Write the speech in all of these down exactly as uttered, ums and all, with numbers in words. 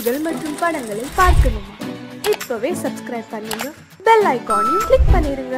செய்திகள் மற்றும் படங்களை பார்க்கணுமா? இப்பவே சப்ஸ்கிரைப் பண்ணுங்க, பெல் ஐகானையும் கிளிக் பண்ணிருங்க.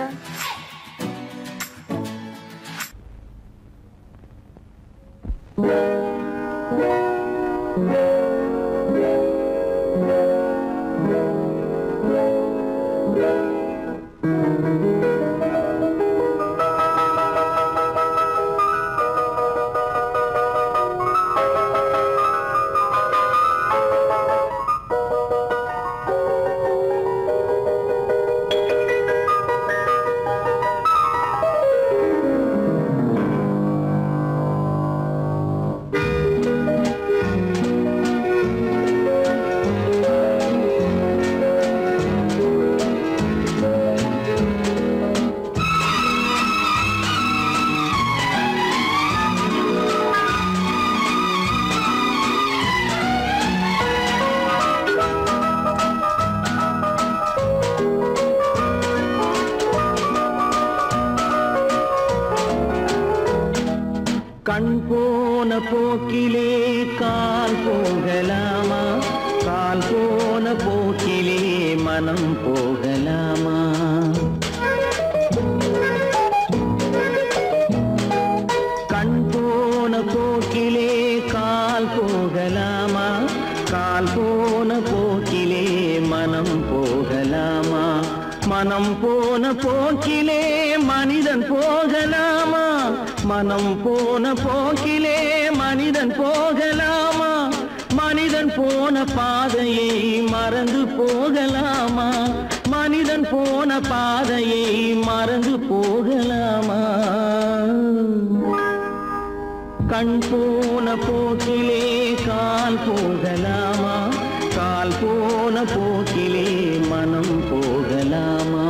கண் போன போக்கிலே கால் போகலாமா? கால் போன போக்கிலே மனம் போகலாமா? கண் போன போக்கிலே கால் போகலாமா? கால் போன போக்கிலே மனம் போகலாமா? மனம் போன போக்கிலே மனிதன் போகலாமா? மனம் போன போக்கிலே மனிதன் போகலாமா? மனிதன் போன பாதையை மறந்து போகலாமா? மனிதன் போன பாதையை மறந்து போகலாமா? கண் போன போக்கிலே கால் போகலாமா? கால் போன போக்கிலே மனம் போகலாமா?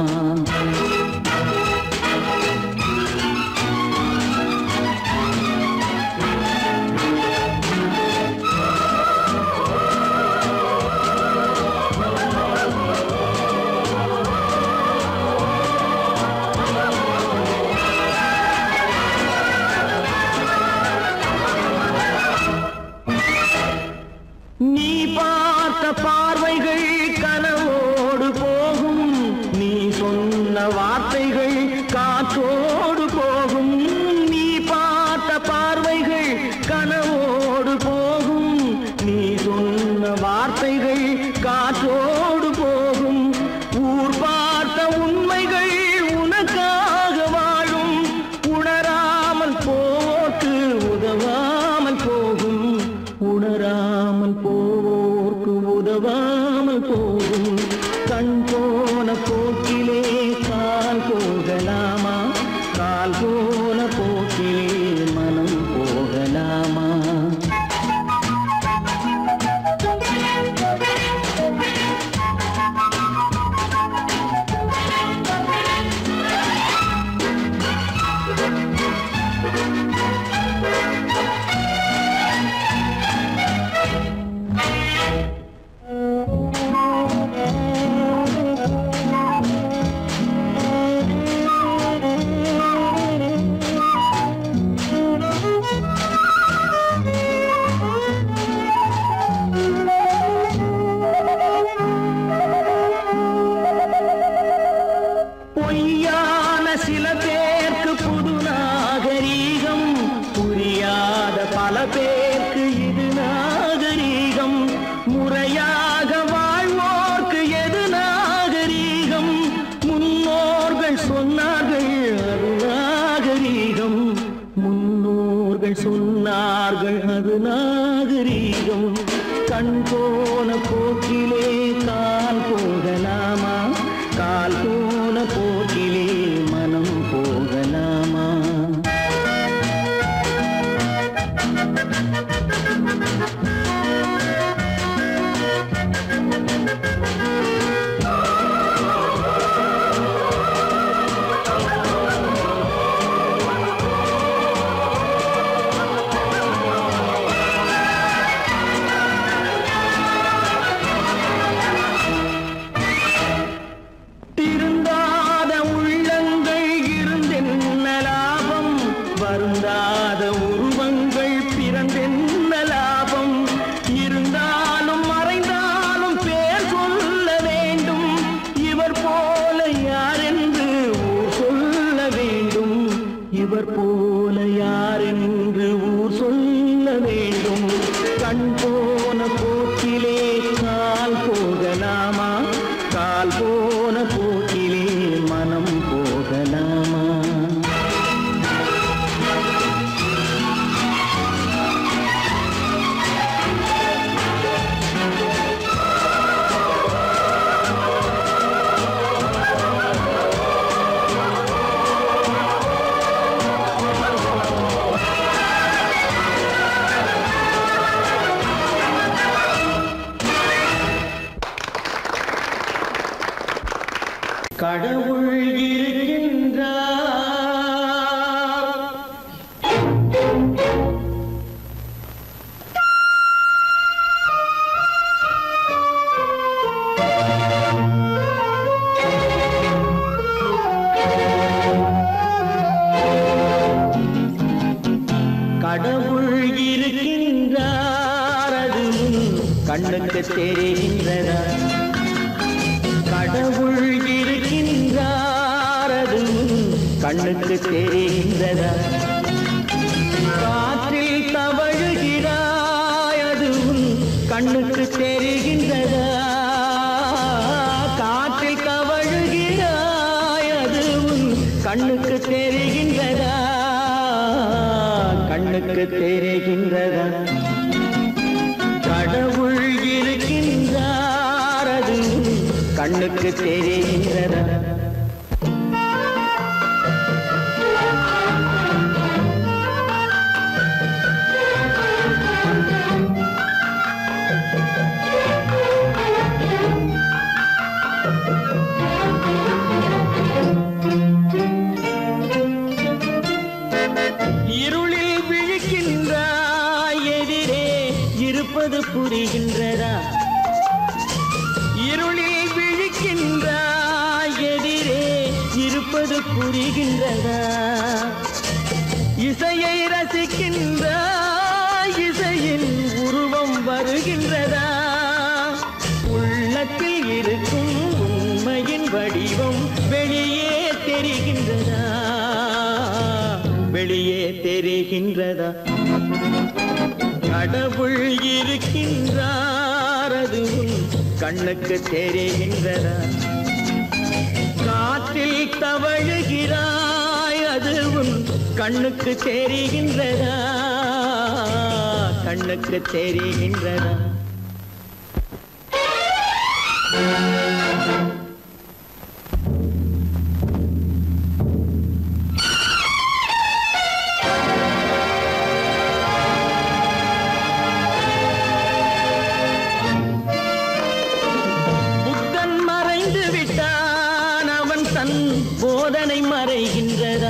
நீ பார்த்த பார்வைகள் கனவோடு போகும், நீ சொன்ன வார்த்தைகள் காற்றோடு போகும். நீ பார்த்த பார்வைகள் கனவோடு போகும், நீ சொன்ன வார்த்தைகள் காற்றோடு போகும். ஊர் பார்த்த உண்மைகள் உனக்காக வாழும், உணராமல் போக்கு உதவாமல் போகும். உணராமல் போவோர்க்கு உதவாமல் போகும். கண் போன போக்கிலே கால் போகலாமா? கால் போன போக்கிலே மனம் போகலாமா? பொய்யான சில பேருக்கு புது நாகரீகம், புரியாத பல பேருக்கு இது நாகரீகம். முறையாக வாழ்வோர்க்கு எது நாகரீகம்? முன்னோர்கள் சொன்னார்கள் அது நாகரீகம். முன்னோர்கள் சொன்னார்கள் அது நாகரீகம். கண் போன போக்கிலே கால் போகலாமா? கால் போன போக்கிலே மனம் போகலாமா? திருந்தாத உள்ளங்கள் கடவுள் இருக்கின்றார். கடவுள் இருக்கின்றார், அதுவும் கண்ணுக்கு தெரிகின்றதா? கடவுள் இருக்கின்றார், அதுவும் கண்ணுக்கு தெரிகின்றதா? காற்றில் தவழுகிறாய், அதுவும் கண்ணுக்கு தெரிகின்றதா? காற்றில் தவழுகிறாய், அதுவும் கண்ணுக்கு தெரிகின்றதா? கண்ணுக்கு தெரிகின்றதா? கடவுள் இருக்கின்றார், அதுவும் கண்ணுக்கு தெரிகின்றதா? இருளில் விழிக்கின்றாய், எதிரே இருப்பது புரிகின்றதா? இருளில் விழிக்கின்றாய், எதிரே இருப்பது புரிகின்றதா? இசையை ரசிக்கின்றாய், இசையின் உருவம் வருகின்றதா? உள்ளத்தில் இருக்கும் உண்மையின் வடிவம் வெளியே தெரிகின்றதா? வெளியே தெரிகின்றதா? கடவுள் இருக்கின்றார், அதுவும் கண்ணுக்கு தெரிகின்றதா? காற்றில் தவழுகிறாய், அதுவும் கண்ணுக்கு தெரிகின்றதா? கண்ணுக்கு தெரிகின்றதா? போதனை மறைகின்றதா?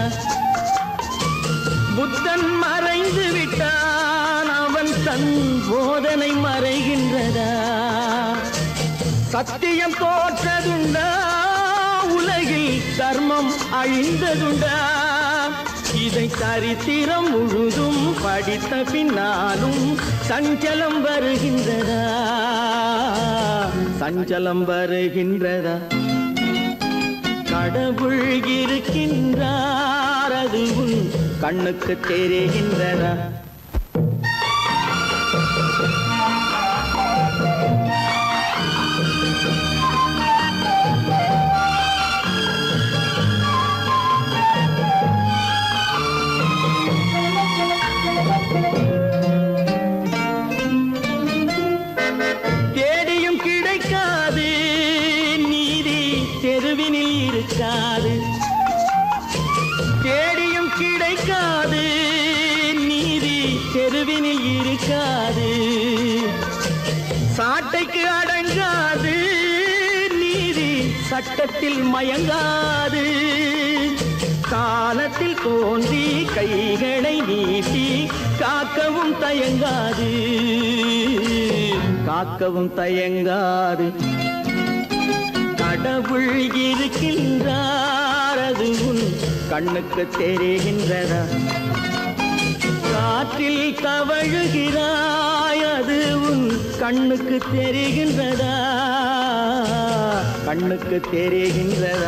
புத்தன் மறைந்து விட்டான், அவன் தன் போதனை மறைகின்றதா? சத்தியம் தோற்றதுண்டா? உலகில் தர்மம் அழிந்ததுண்டா? இதை சரித்திரம் முழுதும் படித்த பின்னாலும் சஞ்சலம் வருகின்றதா? சஞ்சலம் வருகின்றதா? கடவுள் இருக்கின்றார், அதுவும் கண்ணுக்கு தெரிகின்றதா? தேடியும் கிடைக்காது நீதி, தெருவினில் இருக்காது. தேடியும் கிடைக்காது நீதி, தெருவினில் இருக்காது. சாட்டைக்கு அடங்காது நீதி, சட்டத்தில் மயங்காது. காலத்தில் தோன்றி கைகளை நீட்டி காக்கவும் தயங்காது, காக்கவும் தயங்காது. கடவுள் இருக்கின்றார், அதுவும் கண்ணுக்கு தெரிகின்றதா? காற்றில் தவழுகிறாய், அதுவும் கண்ணுக்கு தெரிகின்றதா? கண்ணுக்கு தெரிகின்றதா?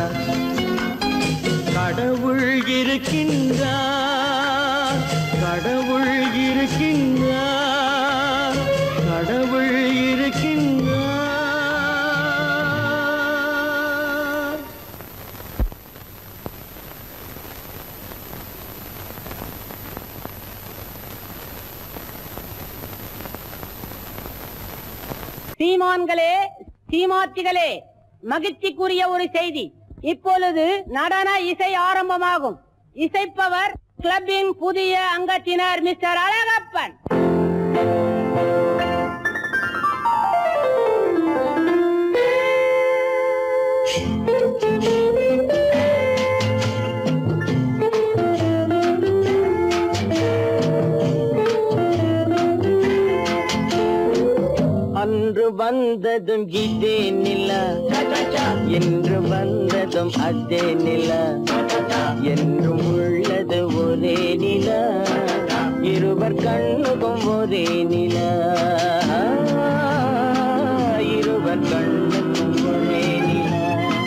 கடவுள் இருக்கின்றார், கடவுள் இருக்கின்றார், கடவுள் இருக்கின்றார். சீமான்களே, சீமாத்திகளே, மகிழ்ச்சிக்குரிய ஒரு செய்தி. இப்பொழுது நடன இசை ஆரம்பமாகும். இசைப்பவர் கிளப்பின் புதிய அங்கத்தினர் மிஸ்டர் அழகப்பன். Thank you. வந்ததும் இதே நிலா, என்று வந்ததும் அதே நிலா, என்றும் உள்ளது ஒரே நிலா, இருவர் கண்ணுக்கும் ஒரே நிலா, இருவர் கண்ணுக்கும் ஒரே நிலா,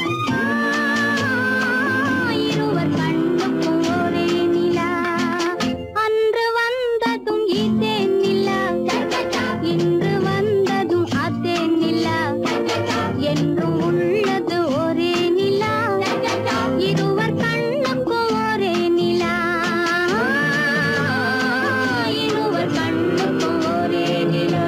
இருவர் கண்ணுக்கும் ஒரே நிலா. அன்று வந்ததும் இதே நிலா, இன்று வந்ததும் அதே நிலா, என்றும் உள்ளது ஒரே நிலா, இருவர் கண்ணுக்கும் ஒரே நிலா, இருவர் கண்ணுக்கும் ஒரே நிலா.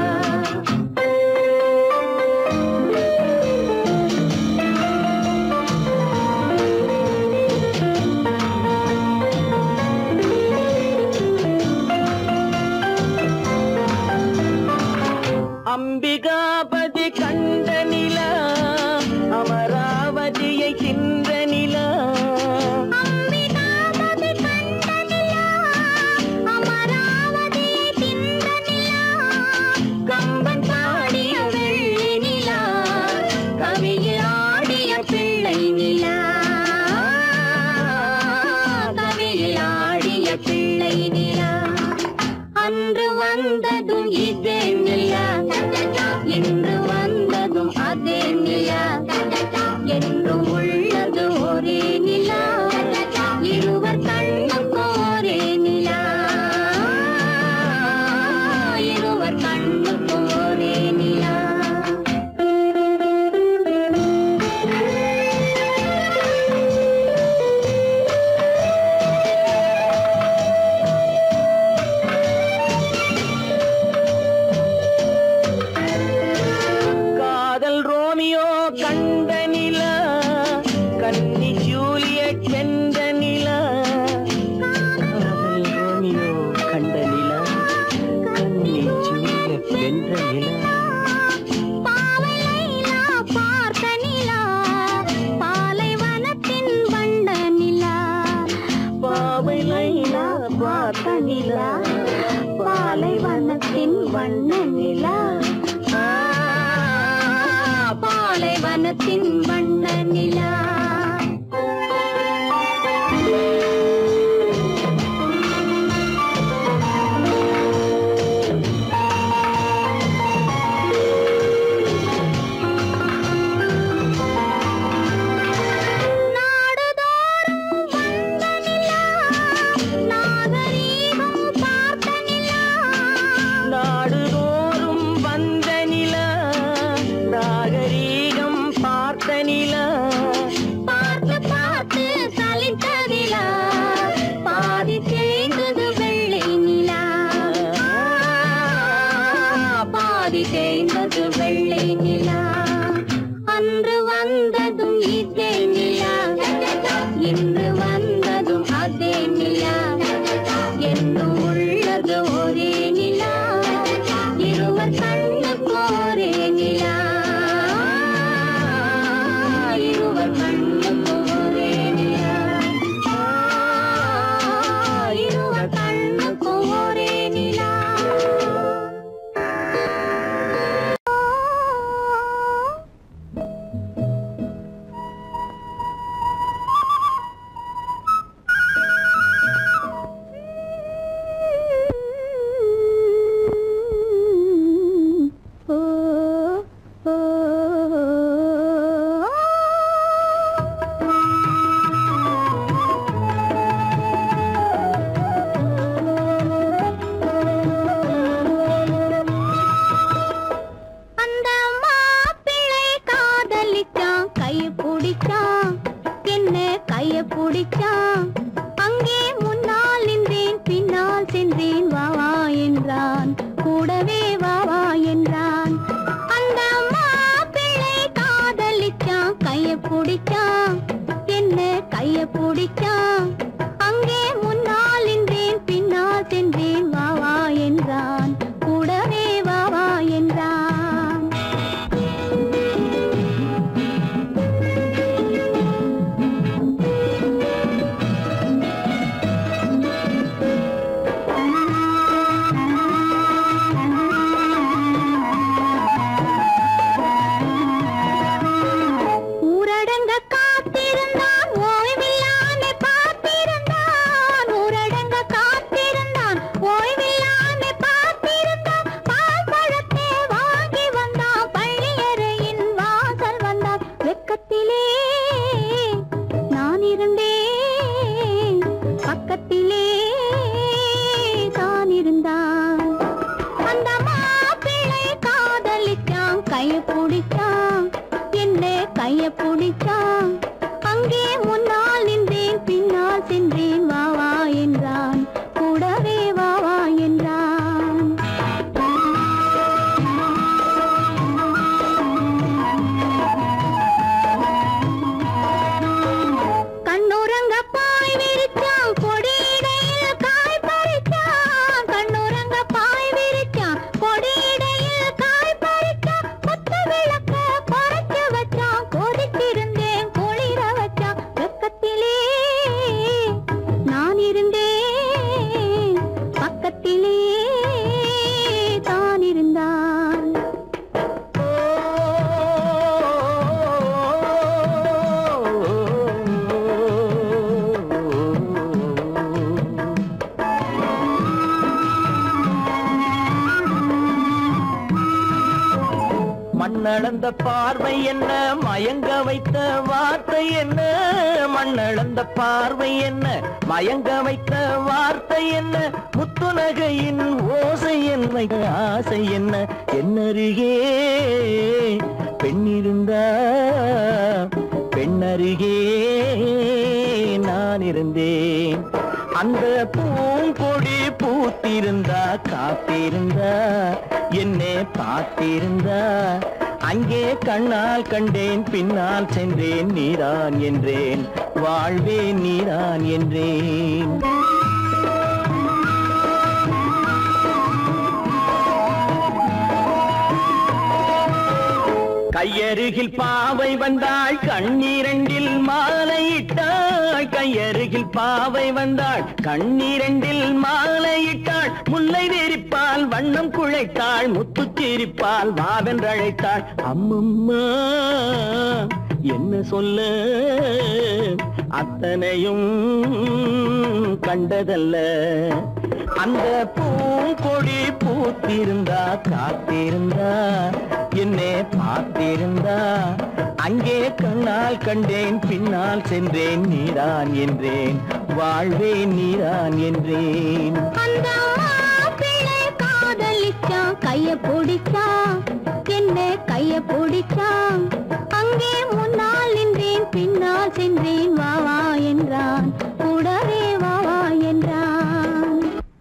அம்பிகாபதி கண்ட நிலா, அமராவதியை தின்ற நிலா, அம்பிகாபதி கண்ட நிலா, அமராவதியை தின்ற நிலா, கம்பன் பாடிய வெள்ளி நிலா, கவியில் ஆடிய பிள்ளை நிலா, கவியில் ஆடிய பிள்ளை நிலா. அன்று வந்ததும் இதே நிலா, இன்று வந்ததும் அதே நிலா, என்றும் உள்ளது ஒரே நிலா, இருவர் கண்ணுக்கும் ஒரே நிலா, இருவர் கண்ணுக்கும் ஒரே நிலா. காதல் ரோமியோ கண்ட நிலா, கன்னி ஜூலியட் வென்ற நிலா, காதல் ரோமியோ கண்ட நிலா, கன்னி ஜூலியட் வென்ற நிலா, பாவை லைலா பார்த்த நிலா, பாலைவனத்தின் வண்ண நிலா, பாவை லைலா பார்த்த நிலா, பாலைவனத்தின் வண்ண நிலா, பாலைவனத்தின் வண்ண நிலா. நாடுதோறும் வந்த நிலா, நாகரீகம் பார்த்த நிலா, நாடுதோறும் வந்த நிலா, நாகரீகம் பார்த்த நிலா, பார்த்து பார்த்து சலித்த நிலா, பாதி தேய்ந்தது வெள்ளை நிலா, பாதி தேய்ந்தது வெள்ளை நிலா. அன்று வந்ததும் இதே நிலா, இன்று வந்ததும் அதே நிலா, என்றும் உள்ளது ஒரே நிலா, இருவர் கண்ணுக்கு ஒரே நிலா, இருவர் கண்ணுக்கு ஒரே நிலா, இருவர் கண்ணுக்கு ஒரே நிலா. ஓ ஓ அந்த மாப்பிள்ளை காதலிச்சான், கைய பிடிச்சான், என்ன கைய பிடிச்சான், அங்கே முன்னால் நின்றேன், பின்னால் சென்றேன், வா வா என்றான், கூடவே வா வா என்றான். அந்த மாப்பிள்ளை காதலிச்சான், கைய பிடிச்சான், என்ன கைய பிடிச்சான், அங்கே முன்னால் நின்றேன், பின்னால் சென்றேன், வா வா என்றான், கூடவே வா வா என்றான். கைய பிடிச்சான் என்ன கைய பிடிச்சான் அங்கே முன்னால் நின்றேன் பின்னால் சென்றேன் வா வா என்றான் கூடவே வா வா என்றான் கண்ணுறங்க பாய் விரிச்சான் கொடியிடையில் காய் பறிச்சான் கண்ணுறங்க பாய் விரிச்சான் கொடியிடையில் காய் பறிச்சான் கொத்த விளக்க குறைச்சு வச்சான் கொதிச்சிருந்தேன் குளிர வச்சான் வெக்கத்திலே நான் இருந்தேன் பக்கத்திலே தான் இருந்தான் மண்ணளந்த பார்வை என்ன மயங்க வைத்த வார்த்தை என்ன மண்ணளந்த பார்வை என்ன மயங்க வைத்த வார்த்தை என்ன முத்துநகையின் ஓசை என்ன ஆசை என்ன என்னருகே பெண்ணிருந்தா பெண்ணருகே நான் இருந்தேன் அந்த பூங்கொடி பூத்திருந்தா காத்திருந்தா என்னை பார்த்திருந்தா அங்கே கண்ணால் கண்டேன் பின்னால் சென்றேன் நீரான் என்றேன் வாழ்வேன் நீரான் என்றேன் கையருகில் பாவை வந்தாள் கண்ணீரண்டில் மாலையிட்டாள் கையருகில் பாவை வந்தாள் கண்ணீரண்டில் மாலையிட்டாள் முல்லை வெறிப்பால் வண்ணம் குழைத்தாள் முத்து சிரிப்பால் வாவென்றழைத்தாள் அம்மம்மா என்ன சொல்ல அத்தனையும் கண்டதல்ல அந்த பூங்கொடி பூத்திருந்தா காத்திருந்தா என்னை பார்த்திருந்தா அங்கே கண்ணால் கண்டேன் பின்னால் சென்றேன் நீரான் என்றேன் வாழ்வேன் நீரான் என்றேன் அந்த மாப்பிள்ளை காதலிச்சான் கைய பிடிச்சான் என்ன கைய பிடிச்சான் அங்கே முன்னால் நின்றேன் பின்னால் சென்றேன் வா வா என்றான் கூடவே வா வா என்றான்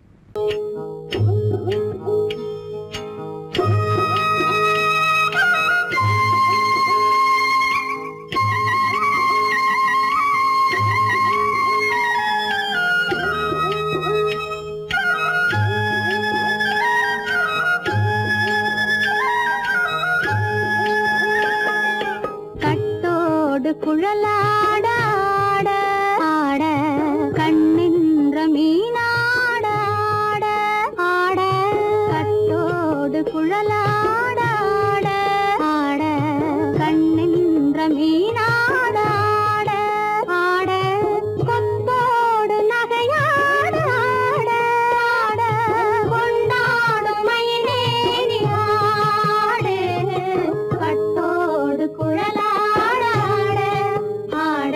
கட்டோடு குழலாட ஆட ஆட கண்ணின்ற மீனாட ஆட ஆட கட்டோடு குழலாட ஆட ஆட கண்ணின்ற மீனாட ஆட ஆட கொத்தோடு நகையாட ஆட ஆட கொண்டாடும் மயிலேறி ஆடு கட்டோடு குழலாட ஆட ஆட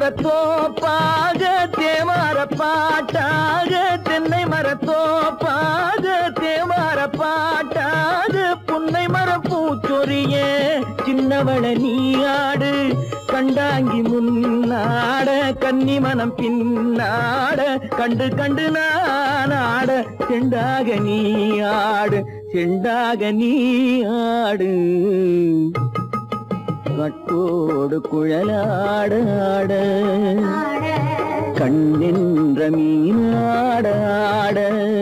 மரத்தோப்பாக தேமார பாட்டாக தென்னை மரத்தோப்பாக தேமார பாட்டாக புன்னை மரம் பூச்சொரிய சின்னவள நீயாடு கண்டாங்கி முன்னாட கன்னி மனம் பின்னாட கண்டு கண்டு நானாட செண்டாக நீயாடு செண்டாக நீயாடு கட்டோடு குழலாட ஆட கண்ணென்ற மீனாட ஆட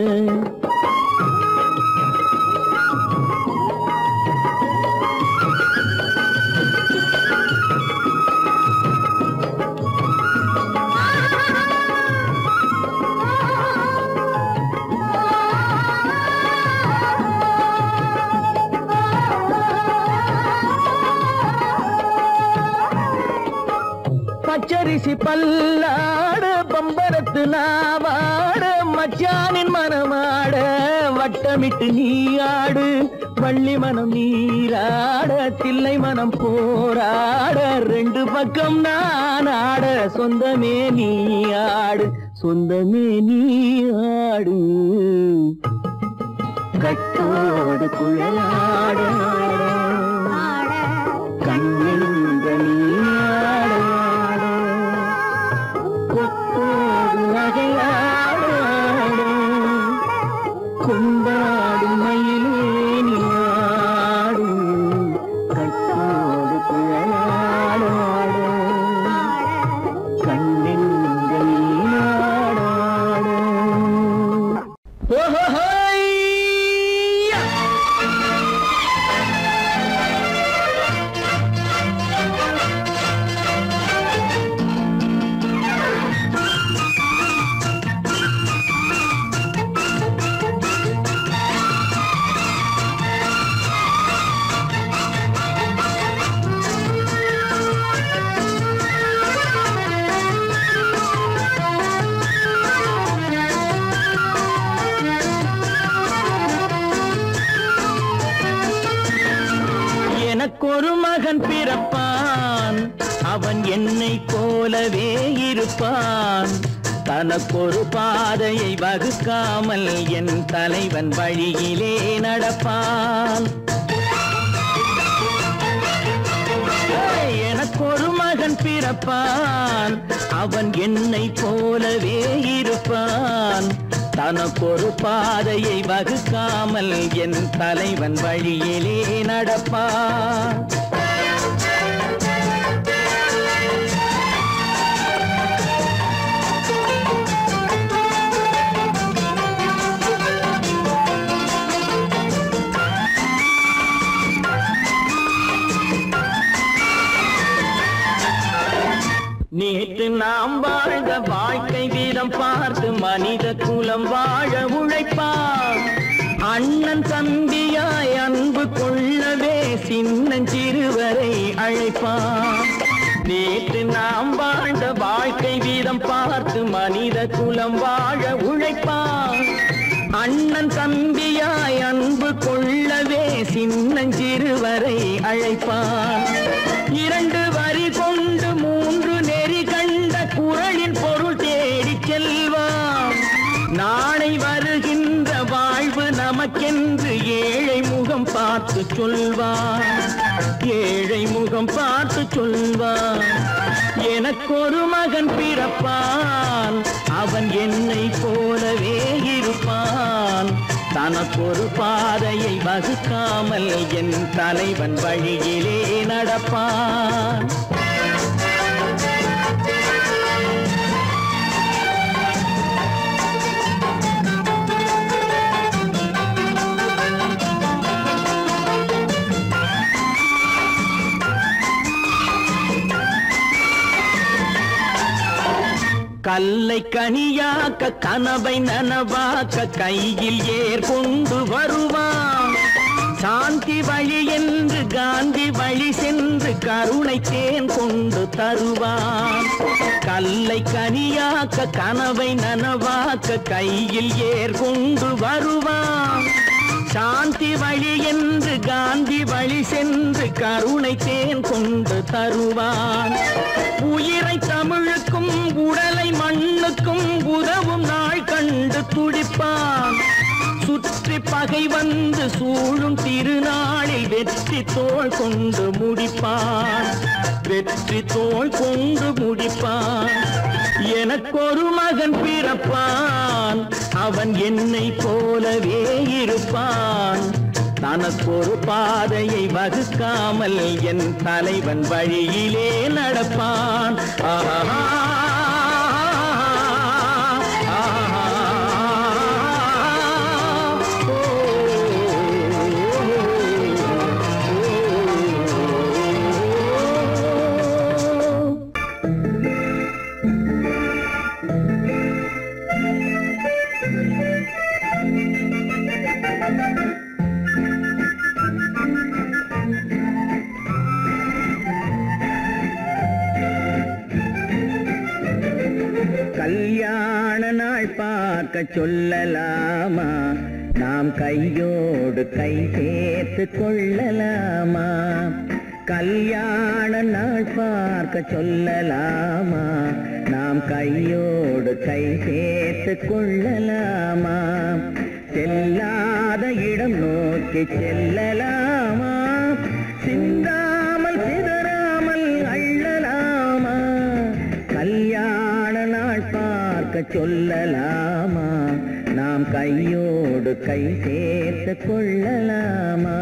பச்சரிசி பல்லாட பம்பரத்து நாவாட மச்சானின் மனமாட வட்டமிட்டு நீயாடு வள்ளி மனம் நீராட தில்லை மனம் போராட ரெண்டு பக்கம் நான் ஆட சொந்தமே நீயாடு சொந்தமே நீயாடு கட்டோடு குழலாட கண்ணென்ற நீயாட கொண்டாடும் மயிலேனியாடும் கட்டோடு குழலாட கண்ணென்ற நீயாட எனக்கொரு மகன் பிறப்பான் அவன் என்னை போலவே இருப்பான் தனக்கொரு பாதையை வகுக்காமல் என் தலைவன் வழியிலே நடப்பான் எனக்கொரு மகன் பிறப்பான் அவன் என்னை போலவே இருப்பான் தனக்கொரு பாதையை வகுக்காமல் என் தலைவன் வழியிலே நடப்பான் நேற்று நாம் வாழ்ந்த வாழ்க்கை வீதம் பார்த்து மனித குலம் வாழ உழைப்பான் அண்ணன் தம்பியாய் அன்பு கொள்ளவே சின்னஞ்சிறுவரை அழைப்பான் நேற்று நாம் வாழ்ந்த வாழ்க்கை வீதம் பார்த்து மனித குலம் வாழ உழைப்பான் அண்ணன் தம்பியாய் அன்பு கொள்ளவே சின்னஞ்சிறுவரை அழைப்பான் இரண்டு வரி கொண்டு மூன்று நெறி கண்ட குறளின் பொருள் தேடி செல்வான் நாளை வருகின்ற வாழ்வு நமக்கென்று ஏழை முகம் பார்த்து சொல்வான் ஏழை முகம் பார்த்து சொல்வான் எனக்கொரு மகன் பிறப்பான் அவன் என்னை போலவே இருப்பான் தனக்கொரு பாதையை வகுக்காமல் என் தலைவன் வழியிலே நடப்பான் கல்லை கனியாக்க கனவை நனவாக்க கையில் ஏர் கொண்டு வருவான் சாந்தி வழி என்று காந்தி வழி சென்று கருணை தேன் கொண்டு தருவான் கல்லை கனியாக்க கனவை நனவாக்க கையில் ஏர் கொண்டு வருவான் சாந்தி வழி என்று காந்தி வழி சென்று கருணை தேன் கொண்டு தருவான். உயிரை தமிழுக்கும் உடலை மண்ணுக்கும் உதவும் நாள் கண்டு துடிப்பான். சுற்றி பகை வந்து சூழும் திருநாளில் வெற்றி தோள் கொண்டு முடிப்பான். வெற்றி தோள் கொண்டு முடிப்பான். எனக்கொரு மகன் பிறப்பான், அவன் என்னை போலவே இருப்பான். தனக்கொரு பாதையை வகுக்காமல் என் தலைவன் வழியிலே நடப்பான். ஆஹா கல்யாண நாள் பார்க்க சொல்லலாமா, நாம் கையோடு கை சேர்த்து கொள்ளலாமா. கல்யாண நாள் பார்க்க சொல்லலாமா, நாம் கையோடு கை சேர்த்து கொள்ளலாமா. செல்லாத இடம் நோக்கி செல்லலாமா, சிந்தாமல் சிதறாமல் அள்ளலாமா. கல்யாண நாள் பார்க்க சொல்லலாமா, நாம் கையோடு கை சேர்த்து கொள்ளலாமா.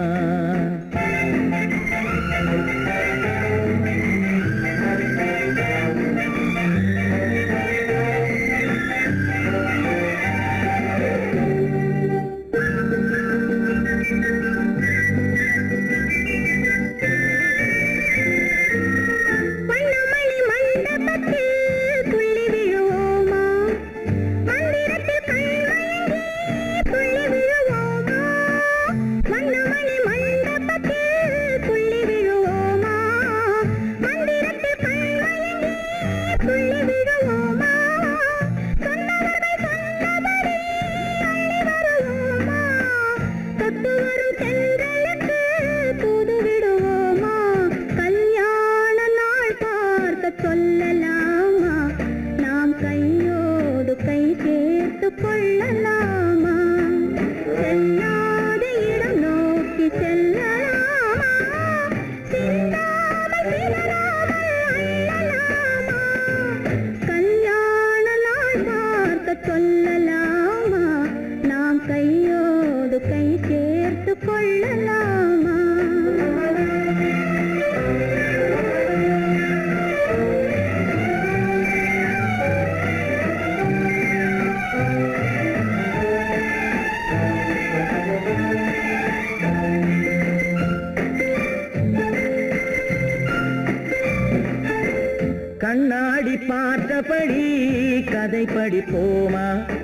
கண்ணாடி பார்த்தபடி கதை படிப்போமா,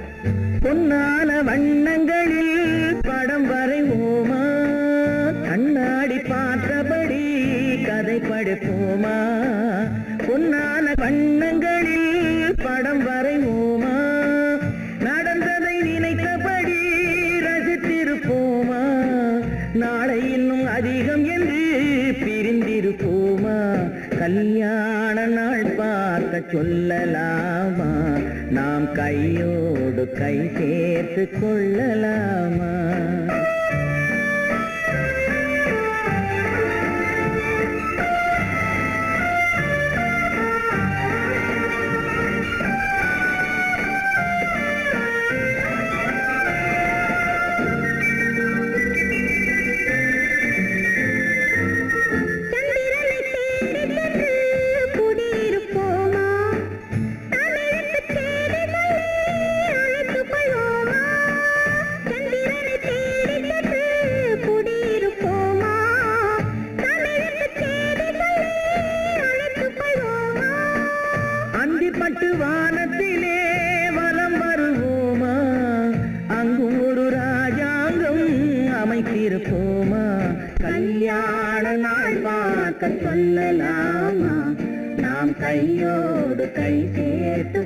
பொன்னான வண்ணங்களில் படம் வரைவோமா. கண்ணாடி பார்த்தபடி கதை படிப்போமா, பொன்னான வண்ணங்களில் படம் வரைவோமா. நடந்ததை நினைத்தபடி ரசித்திருப்போமா, நாளை இன்னும் அதிகம் என்று பிரிந்திருப்போமா. கல்யாண நாள் பார்க்க சொல்லலாமா, நாம் கையோடு கை சேர்த்து கொள்ளலாமா. பட்டு வானத்திலே வலம் வருவோமா, அங்கும் ஒரு ராஜாங்கம் அமைத்திருப்போமா. கல்யாண நாள் பார்க்க சொல்லலாமா, நாம் கையோடு கை சேர்த்து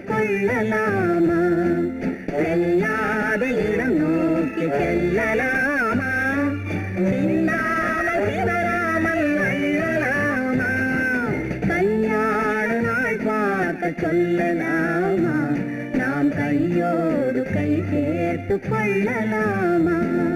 கொள்ளலாமா. செல்லாத இடம் நோக்கி செல்லலாமா. சொல்லலாமா நாம் கையோடு கை சேர்த்து கொள்ளலாமா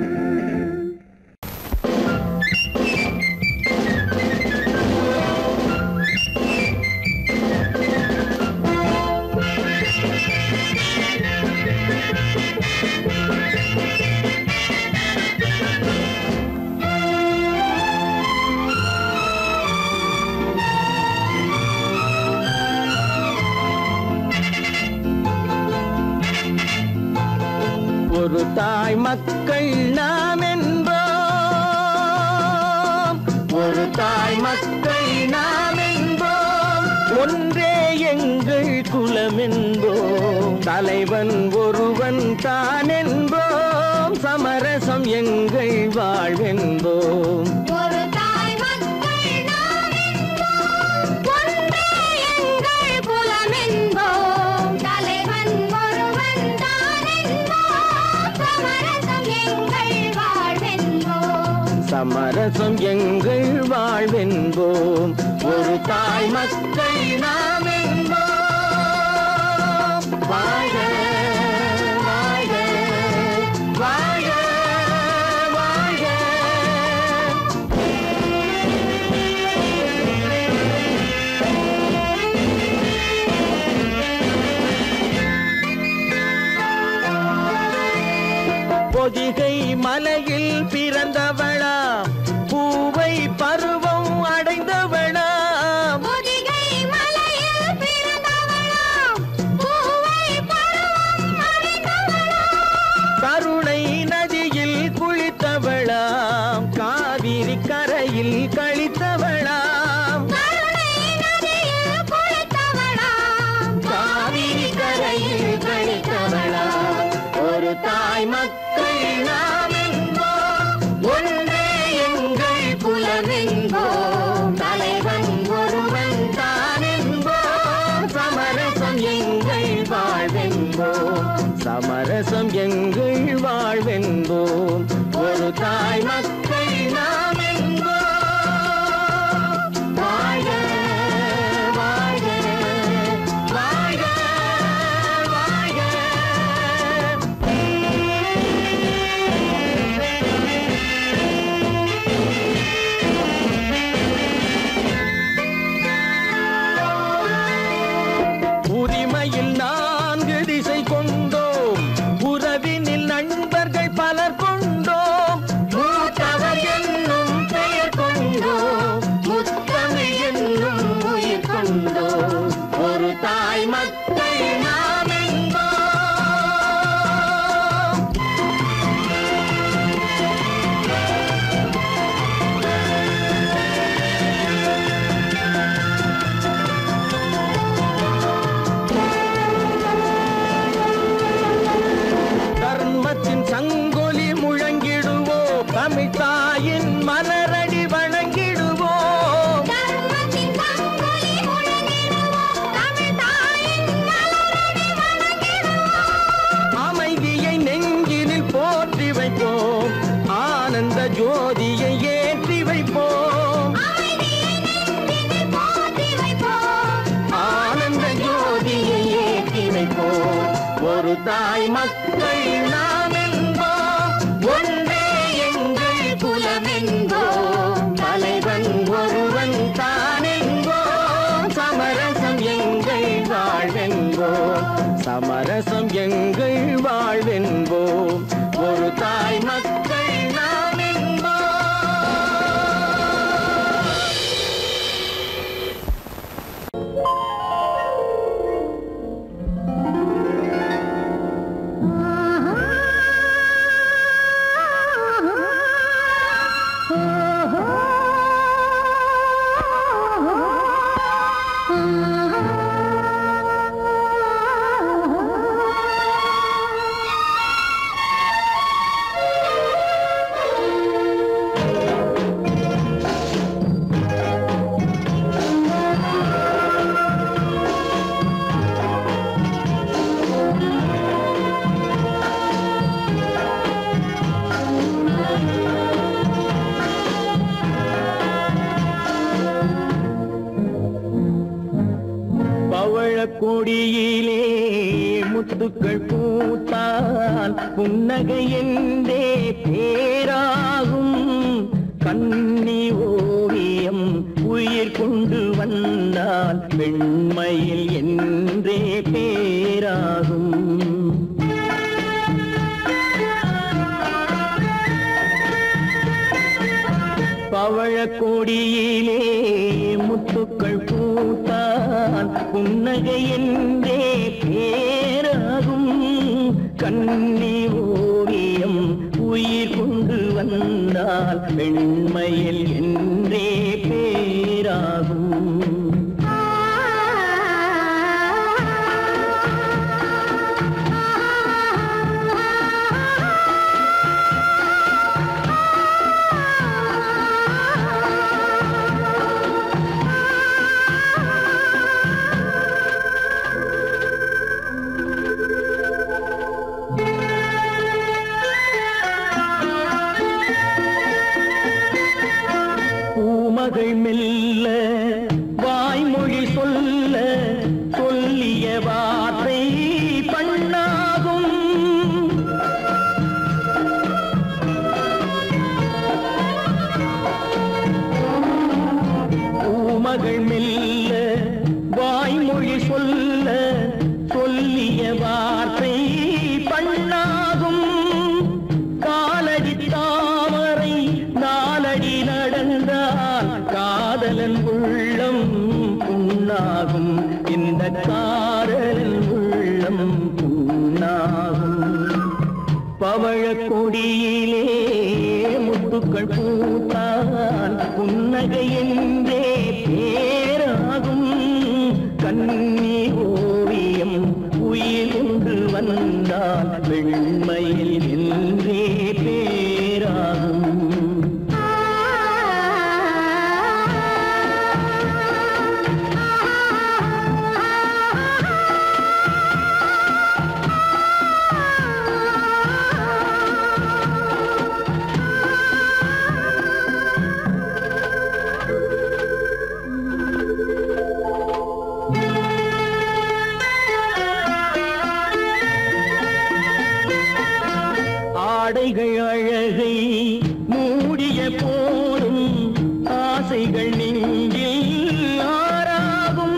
ஒரு தாய் மக்கள் நாம் என்போம், ஒரு தாய் மக்கள் நாம் என்போம், ஒன்றே எங்கள் குலம் என்போம், தலைவன் ஒருவன் தான் என்போம், சமரசம் எங்கள் வாழ்வென்போம். சமரசம் எங்கள் வாழ்வென்போம், ஒரு தாய் மக்கள் நாம் என்போம். வாழ்க வாழ்க வாழ்க வாழ்க. பொதிகை மலையில் பிறந்தவளா, பூவை பருவம் அடைந்தவளா, பொதிகை மலையில் பிறந்தவளா, பூவை பருவம் அடைந்தவளா, கருணை நதியில் குளித்தவளா, காவிரி கரையில் கழித்தவளா, கருணை நதியில் குளித்தவளா, காவிரி கரையில் கழித்தவளா, ஒரு தாய் மக்கள் நாம் என்போம், ஒன்றே எங்கள் குலம் என்போம், தலைவன் ஒருவன் தான் என்போம், சமரசம் எங்கள் வாழ்வென்போம், சமரசம் எங்கள் வாழ்வென்போம், ஒரு தாய் மக்கள் நாம் என்போம். வாழ்க வாழ்க வாழ்க வாழ்க. உரிமையில் நான்கு திசை கொண்டோம், உறவினில் நண்பர்கள் பலர் கொண்டோம், மூத்தவர் என்னும் பெயர் கொண்டோம், முத்தமிழ் என்னும் உயிர் கொண்டோம், ஒரு தாய் மக்கள் நாம் என்போம். தர்மத்தின் சங்கொலி முழங்கிடுவோம், தமிழ் தாயின் மலரடி வணங்கிடுவோம், தர்மத்தின் சங்கொலி முழங்கிடுவோம், தமிழ் தாயின் மலரடி வணங்கிடுவோம், அமைதியை நெஞ்சினில் போற்றி வைப்போம், ஆனந்த ஜோதியை ஏற்றி வைப்போம், அமைதியை நெஞ்சினில் போற்றி வைப்போம், ஆனந்த ஜோதியை ஏற்றி வைப்போம், ஒரு தாய் மக்கள் நாம் என்போம், ஒன்றே எங்கள் குலம் என்போம், தலைவன் ஒருவன் தான் என்போம், சமரசம் எங்கள் வாழ்வென்போம், சமரசம் எங்கள் வாழ்வென்போம், ஒரு தாய் மக்கள் நாம் என்போம். கொடியிலே முத்துக்கள் பூத்தால் புன்னகை என்றே பேராகும். கண்ணி ஓவியம் உயிர் கொண்டு வந்தால் வெண்மையில் என்றே பேராகும். பவழ கொடியிலே முத்துக்கள் பூத்தால் புன்னகை என்றே பேராகும். கண்ணி ஓவியம் உயிர் கொண்டு வந்தால் வெண்மையில் என்றே பேராகும். பூமகள் மெல்ல வாய்மொழி சொல்ல சொல்லிய வார்த்தை பண்ணாகும். பூமகள் மெல்ல வாய்மொழி சொல்ல சொல்லிய வார்த்தை பண்ணாகும். காலடி தாமரை நாலடி நடந்தால் காதலன் உள்ளம் புண்ணாகும். இந்த காதலன் உள்ளம் புண்ணாகும். பவழ கொடியிலே முத்துக்கள் பூத்தால் புன்னகை என்றே பேராகும். கண்ணி ஓவியம் உயிர் கொண்டு வந்தால் வெண்மையில் என்றே பேராகும். ஆடைகள் அழகை மூடிய போதும் ஆசைகள் நெஞ்சில் ஆறாகும்.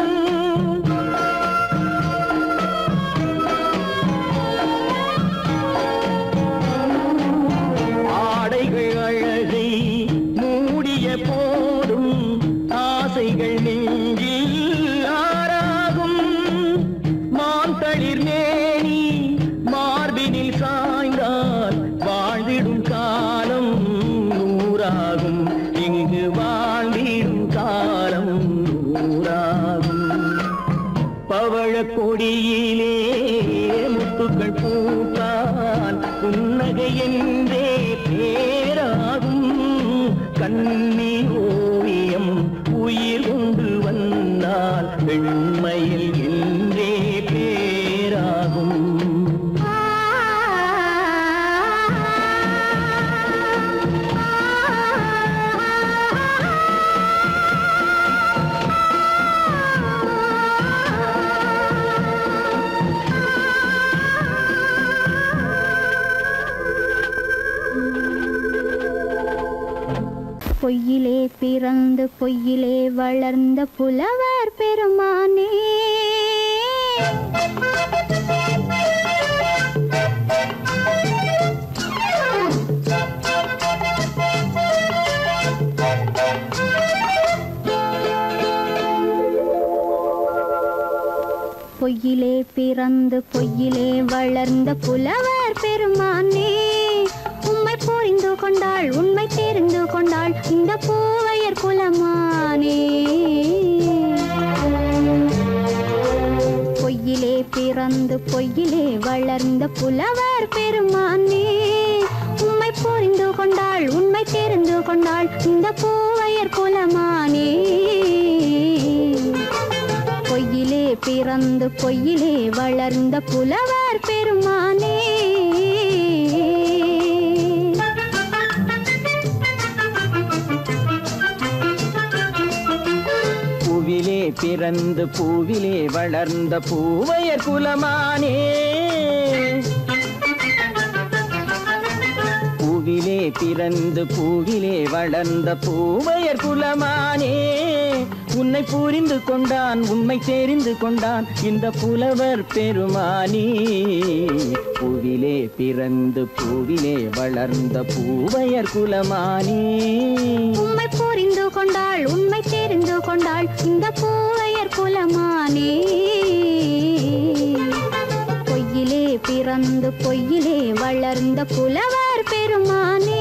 ஆடைகள் அழகை மூடிய போதும் ஆசைகள் நெஞ்சில் ஆறாகும். மான் தளிர் மேனி மார்பினில் சாய்ந்தால் வாழ்ந்திடும் காலம் நூறாகும். இங்கு வாழ்ந்திடும் காலம் நூறாகும். பவழ கொடியிலே முத்துக்கள் பூத்தால் புன்னகை என்றே பேராகும். கண்ணி ஓவியம் உயிர் கொண்டு வந்தால் வெண்மையில் என்றே பேராகும். பொய்யிலே பிறந்து பொய்யிலே வளர்ந்த புலவர் பெருமானே, பொய்யிலே பிறந்து பொய்யிலே வளர்ந்த புலவர் பெருமானே, உம்மை புரிந்து கொண்டாள் உண்மை தெரிந்து கொண்டாள் இந்த பூவையர் குலமானே. பொய்யிலே பிறந்து பொய்யிலே வளர்ந்த புலவர் பெருமானே, உம்மை புரிந்து கொண்டாள் உண்மை தெரிந்து கொண்டாள் இந்த பூவையர் குலமானே. பொய்யிலே பிறந்து பொய்யிலே வளர்ந்த புலவர் பெருமானே. பூவிலே பிறந்து பூவிலே வளர்ந்த பூவையர் குலமானே பூவிலே பிறந்து பூவிலே வளர்ந்த பூவையர் குலமானே உன்னை புரிந்து கொண்டான் உண்மை தெரிந்து கொண்டான் இந்த புலவர் பெருமானே பூவிலே பிறந்து பூவிலே வளர்ந்த பூவையர் குலமானே உண்மை புரிந்து கொண்டாள் உண்மை தெரிந்து கொண்டாள் இந்த பூவையர் குலமானே பொய்யிலே பிறந்து பொய்யிலே வளர்ந்த புலவர் பெருமானே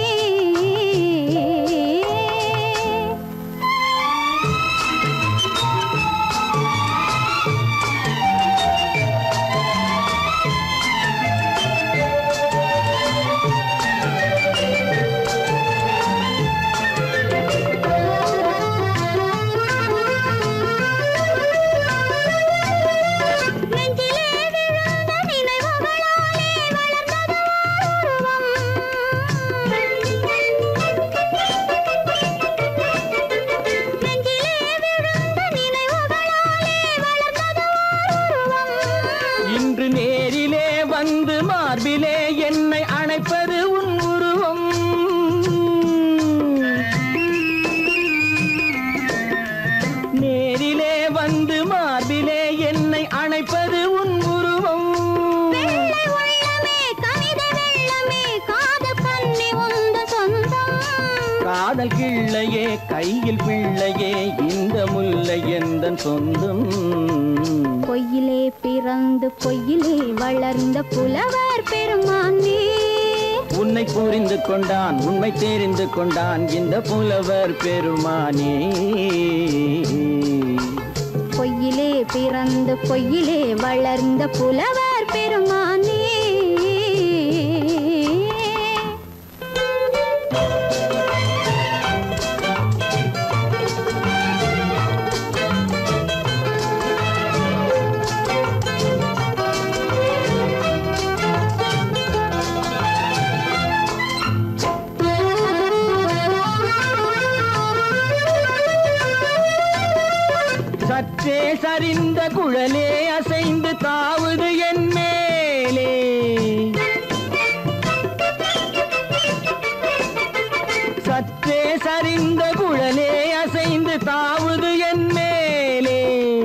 மார்பிலே என்னை அணைப்பது உன் உருவம் நேரிலே வந்து மார்பிலே என்னை அணைப்பது உன் உருவம் காதல் கிள்ளையே கையில் பிள்ளையே இந்த முல்லை எந்தன் சொந்தம் பொய்யிலே பிறந்து பொய்யிலே வளர்ந்த புலவர் பெருமானே உன்னை புரிந்து கொண்டான் உண்மை தெரிந்து கொண்டான் இந்த புலவர் பெருமானே பொய்யிலே பிறந்து பொய்யிலே வளர்ந்த புலவர் பெருமானே சற்றே சரிந்த குழலே அசைந்து தாவுது என் மேலே சற்றே சரிந்த குழலே அசைந்து தாவுது என் மேலே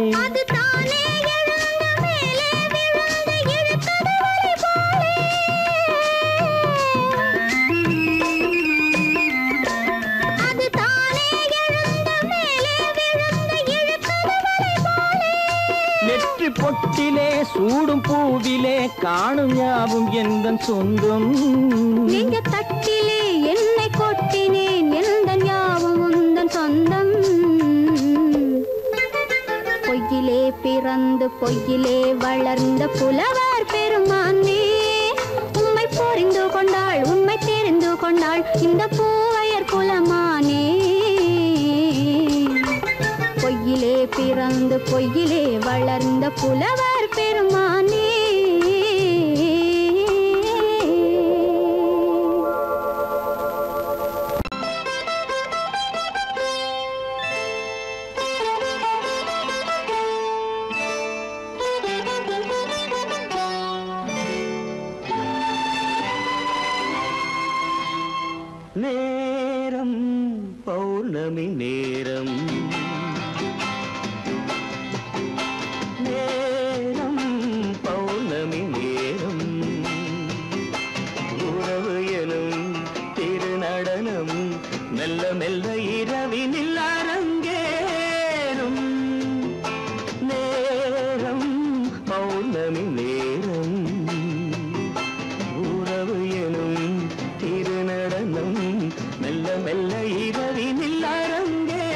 நெற்றி பொட்டிலே சூடும் பூவிலே காணும் யாவும் எந்தன் சொந்தம் நெஞ்ச தட்டிலே என்னை கொட்டினேன் எந்தன் யாவும் உந்தன் சொந்தம் பொய்யிலே பிறந்து பொய்யிலே வளர்ந்த புலவர் பெருமானே உண்மை புரிந்து கொண்டாள் உண்மை தெரிந்து கொண்டாள் இந்த பூவையர் குலமானே பொய்யிலே பிறந்து பொய்யிலே வளர்ந்த புலவர் பெருமானே நேரம் பௌர்ணமி நேரம் நேரம் பௌர்ணமி நேரம் உறவு எனும் திருநடனம் மெல்ல மெல்ல இரவினில் அரங்கேறும் நேரம் பௌர்ணமி நேரம் உறவு எனும் திருநடனம் மெல்ல மெல்ல இரவினில் அரங்கேறும்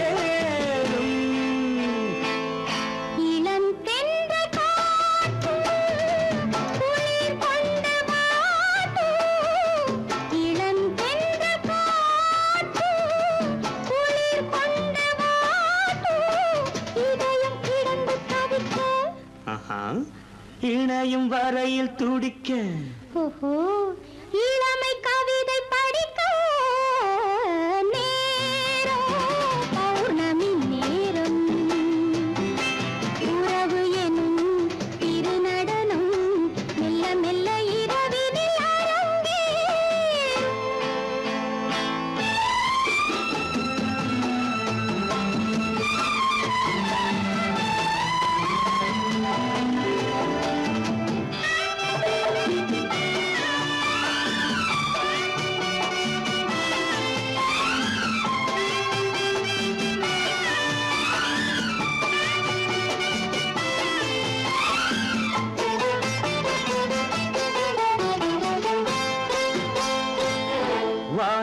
இணையும் வரையில் துடிக்க இளமை கவிதை படிக்க நேரம் பௌர்ணமி நேரம்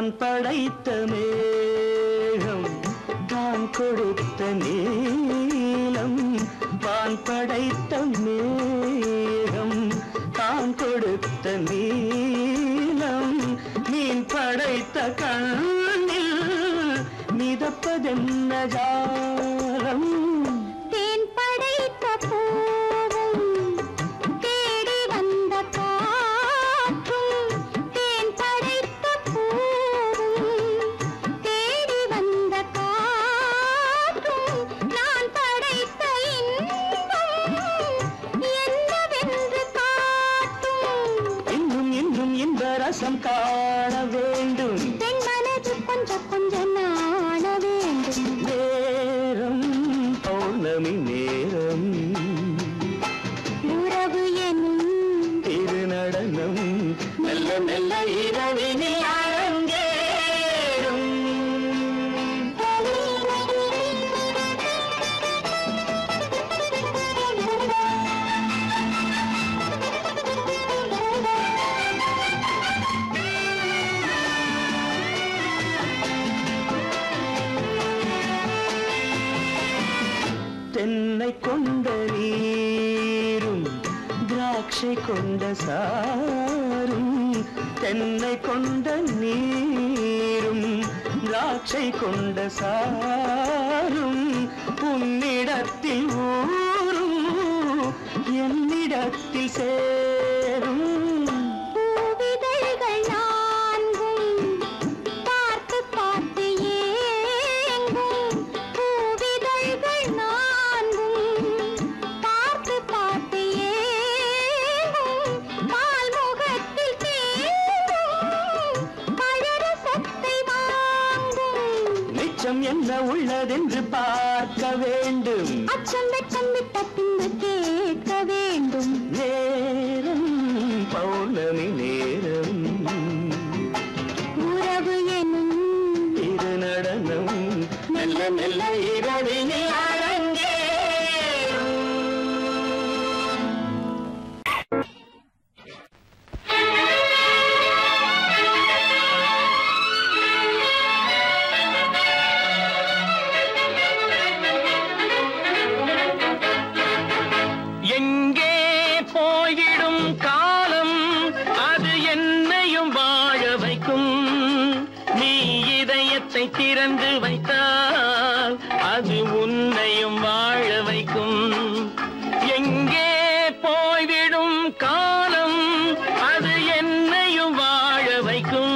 வான் படைத்த மேகம் தான் கொடுத்த நீலம் வான் படைத்த மேகம் தான் கொடுத்த நீலம் மீன் படைத்த கண்ணில் மிதப்பதென்ன ஜாலம் தேன் படைத்த பூவும் தேடி வந்த காற்றும் தேன் படைத்த பூவும் தேடி வந்த காற்றும் நான் படைத்த இன்பம் என்னவென்று காட்டும் இன்னும் இன்னும் இந்த ரசம் காண வேண்டும் பெண் மனது கொஞ்சம் கொஞ்சம் நாண வேண்டும் நேரம் பௌர்ணமி நேரம் உறவு எனும் திருநடனம் மெல்ல மெல்ல இரவினில் அரங்கேறும் தென்னை கொண்ட நீரும் திராட்சை கொண்ட சாரும் தென்னை கொண்ட நீரும் திராட்சை கொண்ட சாரும் உன்னிடத்தில் ஊரும் என்னிடத்தில் சேரும் பூவிதழ்கள் நான்கும் பார்த்து பார்த்து ஏங்கும் பூவிதழ்கள் நான்கும் பார்த்து பார்த்து ஏங்கும் பால் முகத்தில் தேங்கும் பழரசத்தை வாங்கும் நிச்சம் என்ன உள்ளதென்று பார்க்க வேண்டும் அச்சம் வெச்சம் விட்ட பின்பு கேட்க வேண்டும் நேரம் பௌர்ணமி நேரம் உறவு எனும் திருநடனம் மெல்ல மெல்ல இரவினில் அரங்கேறும் எங்கே போய்விடும் காலம் அது என்னையும் வாழ வைக்கும் நீ இதயத்தை திறந்து வைத்தால் அது உன்னையும் வாழ வைக்கும் எங்கே போய்விடும் காலம் அது என்னையும் வாழ வைக்கும்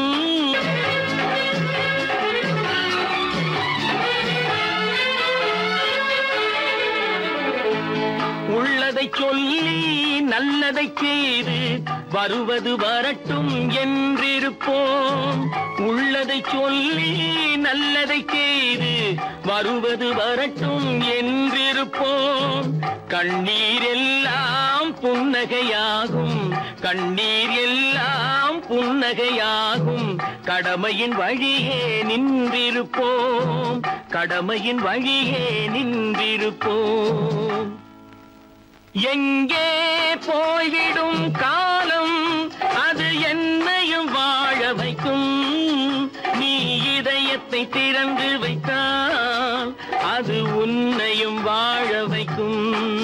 உள்ளதை சொல்லி நல்லதை செய்து வருவது வரட்டும் என்றிருப்போம் உள்ளதை சொல்லி நல்லதை செய்து வருவது வரட்டும் என்றிருப்போம் கண்ணீர் எல்லாம் புன்னகையாகும் கண்ணீர் எல்லாம் புன்னகையாகும் கடமையின் வழியே நின்றிருப்போம் கடமையின் வழியே நின்றிருப்போம் எங்கே போய்விடும் காலம் அது என்னையும் வாழ வைக்கும் நீ இதயத்தை திறந்து வைத்தால் அது உன்னையும் வாழ வைக்கும்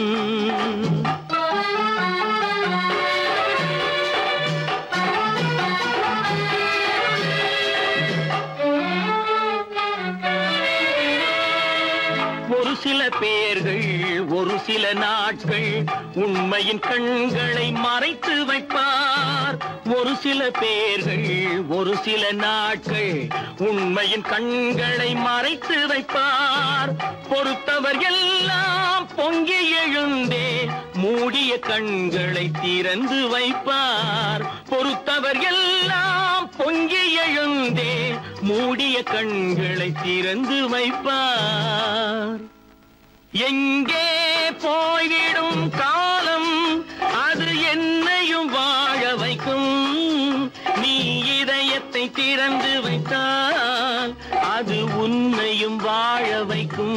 ஒரு சில பேர்கள் ஒரு சில நாட்கள் உண்மையின் கண்களை மறைத்து வைப்பார் ஒரு சில பேர்கள் ஒரு சில நாட்கள் உண்மையின் கண்களை மறைத்து வைப்பார் பொறுத்தவர் எல்லாம் பொங்கி எழுந்தே மூடிய கண்களை திறந்து வைப்பார் பொறுத்தவர் எல்லாம் பொங்கி எழுந்தே மூடிய கண்களை திறந்து வைப்பார் எங்கே போய்விடும் காலம் அது என்னையும் வாழ வைக்கும் நீ இதயத்தை திறந்து வைத்தால் அது உன்னையும் வாழ வைக்கும்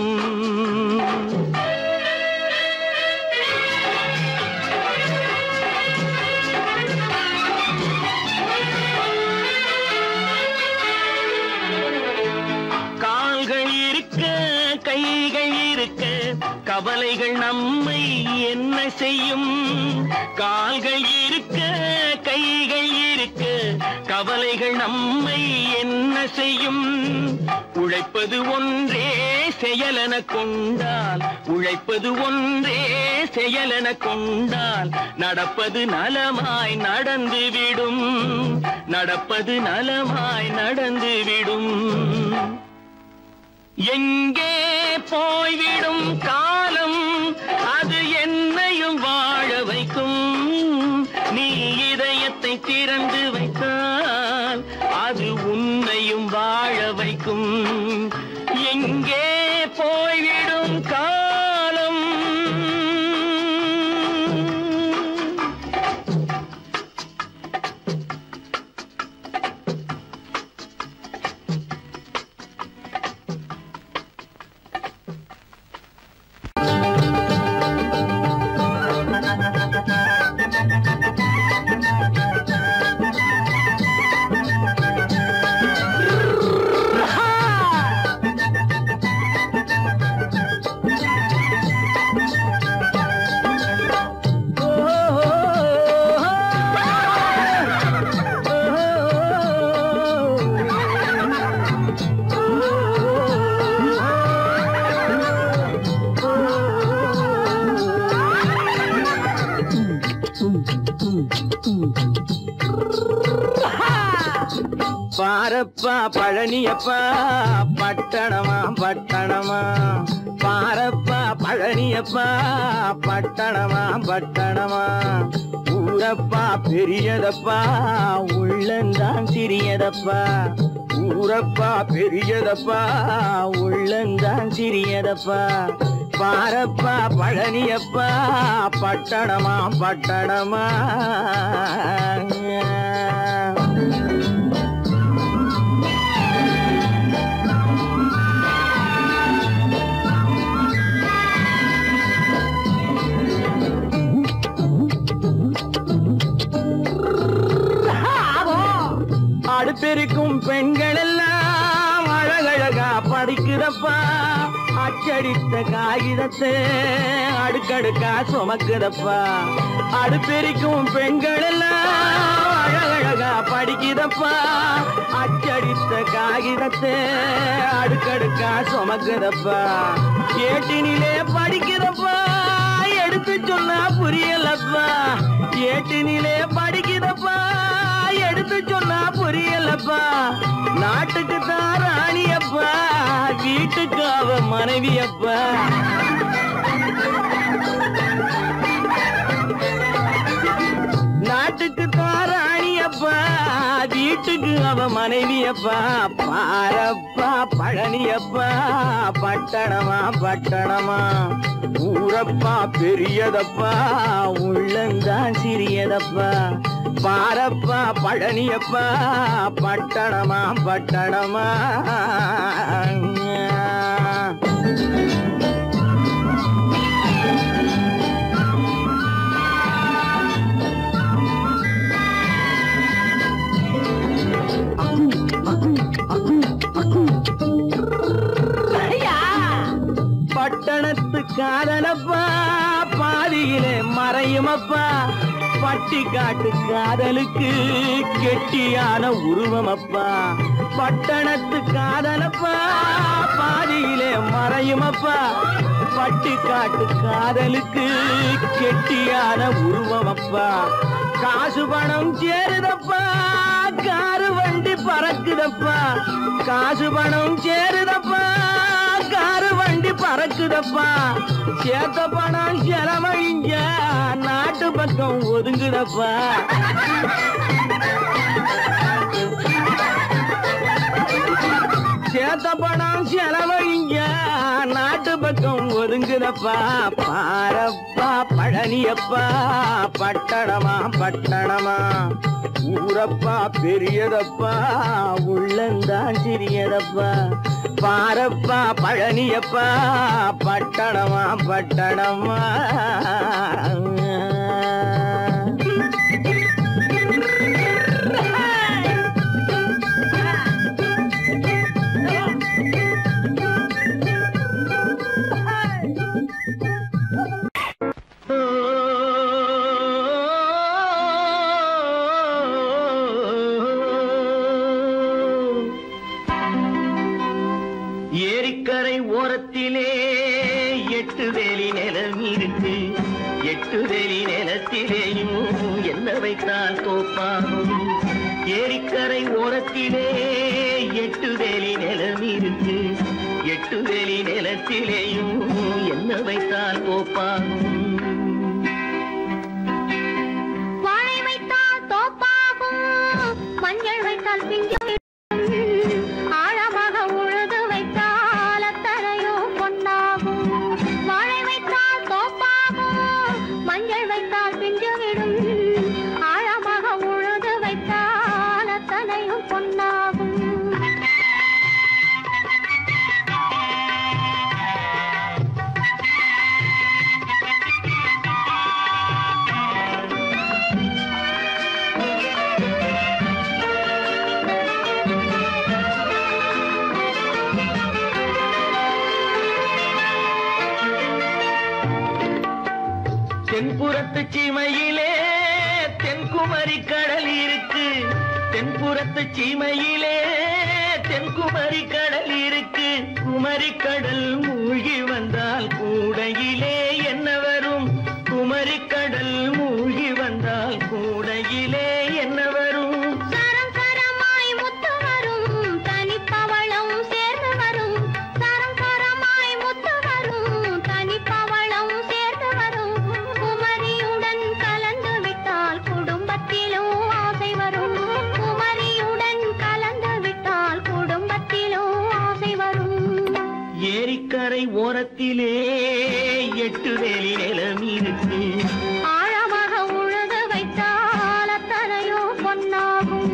கவலைகள் நம்மை என்ன செய்யும்? கால்கள் இருக்க கைகள் இருக்க கவலைகள் நம்மை என்ன செய்யும்? உழைப்பது ஒன்றே செயலென கொண்டால், உழைப்பது ஒன்றே செயலென கொண்டால் நடப்பது நலமாய் நடந்துவிடும், நடப்பது நலமாய் நடந்துவிடும். எங்கே போய்விடும் காலம் அது என்னையும் வாழ வைக்கும். நீ இதயத்தை திறந்து வைத்தால் அது உன்னையும் வாழ வைக்கும். எங்கே போய்விடும் காலம். பாரப்பா பழனியப்பா பட்டணமா பட்டணமா, பாரப்பா பழனியப்பா பட்டணமா பட்டணமா. ஊரப்பா பெரியதப்பா உள்ளந்தான் சிறியதப்பா, ஊரப்பா பெரியதப்பா உள்ளந்தான் சிறியதப்பா. பாரப்பா பழனியப்பா பட்டணமா பட்டணமா. அடுப்பெருக்கும் பெண்கள் எல்லாம் அழகழகா படிக்குதப்பா, அச்சடித்த காகிதத்தை அடுக்கடுக்கா சுமக்குதப்பா. அடுப்பெருக்கும் பெண்கள் எல்லாம் அழகழகா படிக்குதப்பா, அச்சடித்த காகிதத்தை அடுக்கடுக்கா சுமக்குதப்பா. ஏட்டினிலே படிக்குதப்பா எடுத்து சொன்னா புரியலப்பா, ஏட்டினிலே படிக்குதப்பா எடுத்து சொன்னா புரியலப்பா. நாட்டுக்கு தான் ராணியப்பா வீட்டுக்கு அவ மனைவியப்பா. நாட்டுக்கு தான் ராணியப்பா வீட்டுக்கு அவ மனைவியப்பா. பாரப்பா பழனியப்பா பட்டணமா பட்டணமா. ஊரப்பா பெரியதப்பா உள்ளந்தான் சிறியதப்பா. பாரப்பா பழனியப்பா பட்டணமா பட்டணமா. பட்டணத்து காதலப்பா பாதியிலே மறையுமப்பா, பட்டி காட்டு காதலுக்கு கெட்டியான உருவமப்பா. பட்டணத்து காதலப்பா பாதியிலே மறையுமப்பா, பட்டி காட்டு காதலுக்கு கெட்டியான உருவமப்பா. காசு பணம் சேருதப்பா காரு வண்டி பறக்குதப்பா, காசு பணம் சேருதப்பா காரு வண்டி பறக்குதப்பா. சேத்த பணம் செலவழிஞ்ச நாட்டு பக்கம் ஒதுங்குதப்பா. சேத்த பணம் செலவழிஞ்ச நாட்டு பக்கம் ஒதுங்குதப்பா. பாரப்பா பழனியப்பா பட்டணமா பட்டணமா. ஊரப்பா பெரியதப்பா உள்ளந்தான் சிறியதப்பா. பாரப்பா பழனியப்பா பட்டணமா பட்டணமா. என்ன வைத்தால் தோப்பாகும். ஏரிக்கரை ஓரத்திலே எட்டு வேலி நிலம் இருக்கு. எட்டு வேலி நிலத்திலேயும் என்ன வைத்தால் தோப்பாகும். வாழை வைத்தால் தோப்பாகும், மஞ்சள் வைத்தால் பிஞ்சு, ஆழமாக உழுது வைத்தால் அத்தனையோ பொன்னாகும். வாழை வைத்தால் தோப்பாகும், மஞ்சள் வைத்தால் பிஞ்சு விடும், ஆழமாக உழுது வைத்தால் அத்தனையும் பொன்னாகும். தென்புறத்து சீமையிலே தென்குமரி கடல் இருக்கு. தென்புறத்து சீமையிலே தென்குமரி கடல் இருக்கு. குமரி கடல் மூழ்கி வந்தால் கூடையிலே என்ன வரும்? குமரி கடல் மூழ்கி வந்தால் கூடையிலே என்ன வரும்? சரம் சரமாய் முத்து வரும், தனிப்பவளம் சேர்ந்து வரும். சரம் சரமாய் முத்து வரும், தனிப்பவளம் சேர்ந்து வரும். குமரியுடன் கலந்து விட்டால் குடும்பத்திலும் ஆசை வரும். குமரியுடன் கலந்து விட்டால் குடும்பத்திலும் ஆசை வரும். ஏரிக்கரை ஓரத்திலே எட்டு வேலி நிலம் இருக்கு. ஆழமாக உழுது வைத்தால் அத்தனையோ பொன்னாகும்.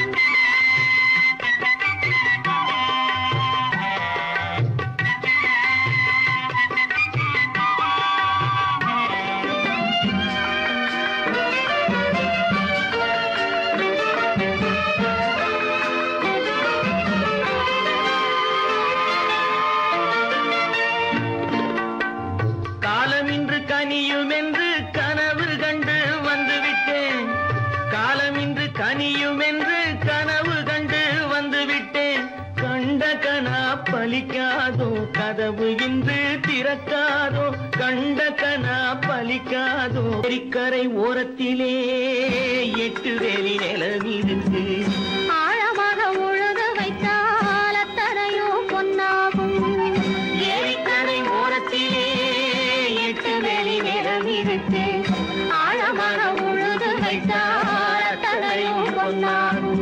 காலம் இன்று கனியும் என்று கனவு கண்டு வந்துவிட்டேன். காலம் இன்று கனியும் என்று கனவு கண்டு வந்துவிட்டேன். கண்ட கனா பலிக்காதோ, கதவு இன்று திறக்காதோ. கண்ட கனா பலிக்காதோ. ஏரிக்கரை ஓரத்திலே எட்டு வேலி நிலம் இருக்கு. ஆழமாக உழுது வைத்தால் அத்தனையோ பொன்னாகும். ஏரிக்கரை ஓரத்திலே எட்டு வேலி நிலம் இருக்கு. ஆழமாக உழுது வைத்தால் அத்தனையோ பொன்னாகும்.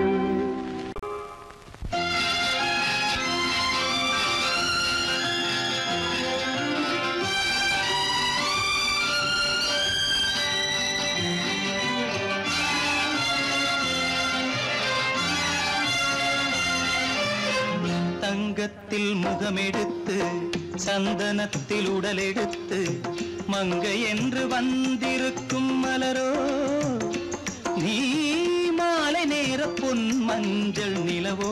தங்கத்தில் முகமெடுத்து சந்தனத்தில் உடலெடுத்து மங்கை என்று வந்திருக்கும் மலரோ நீ மாலை நேர பொன் மஞ்சள் நிலவோ.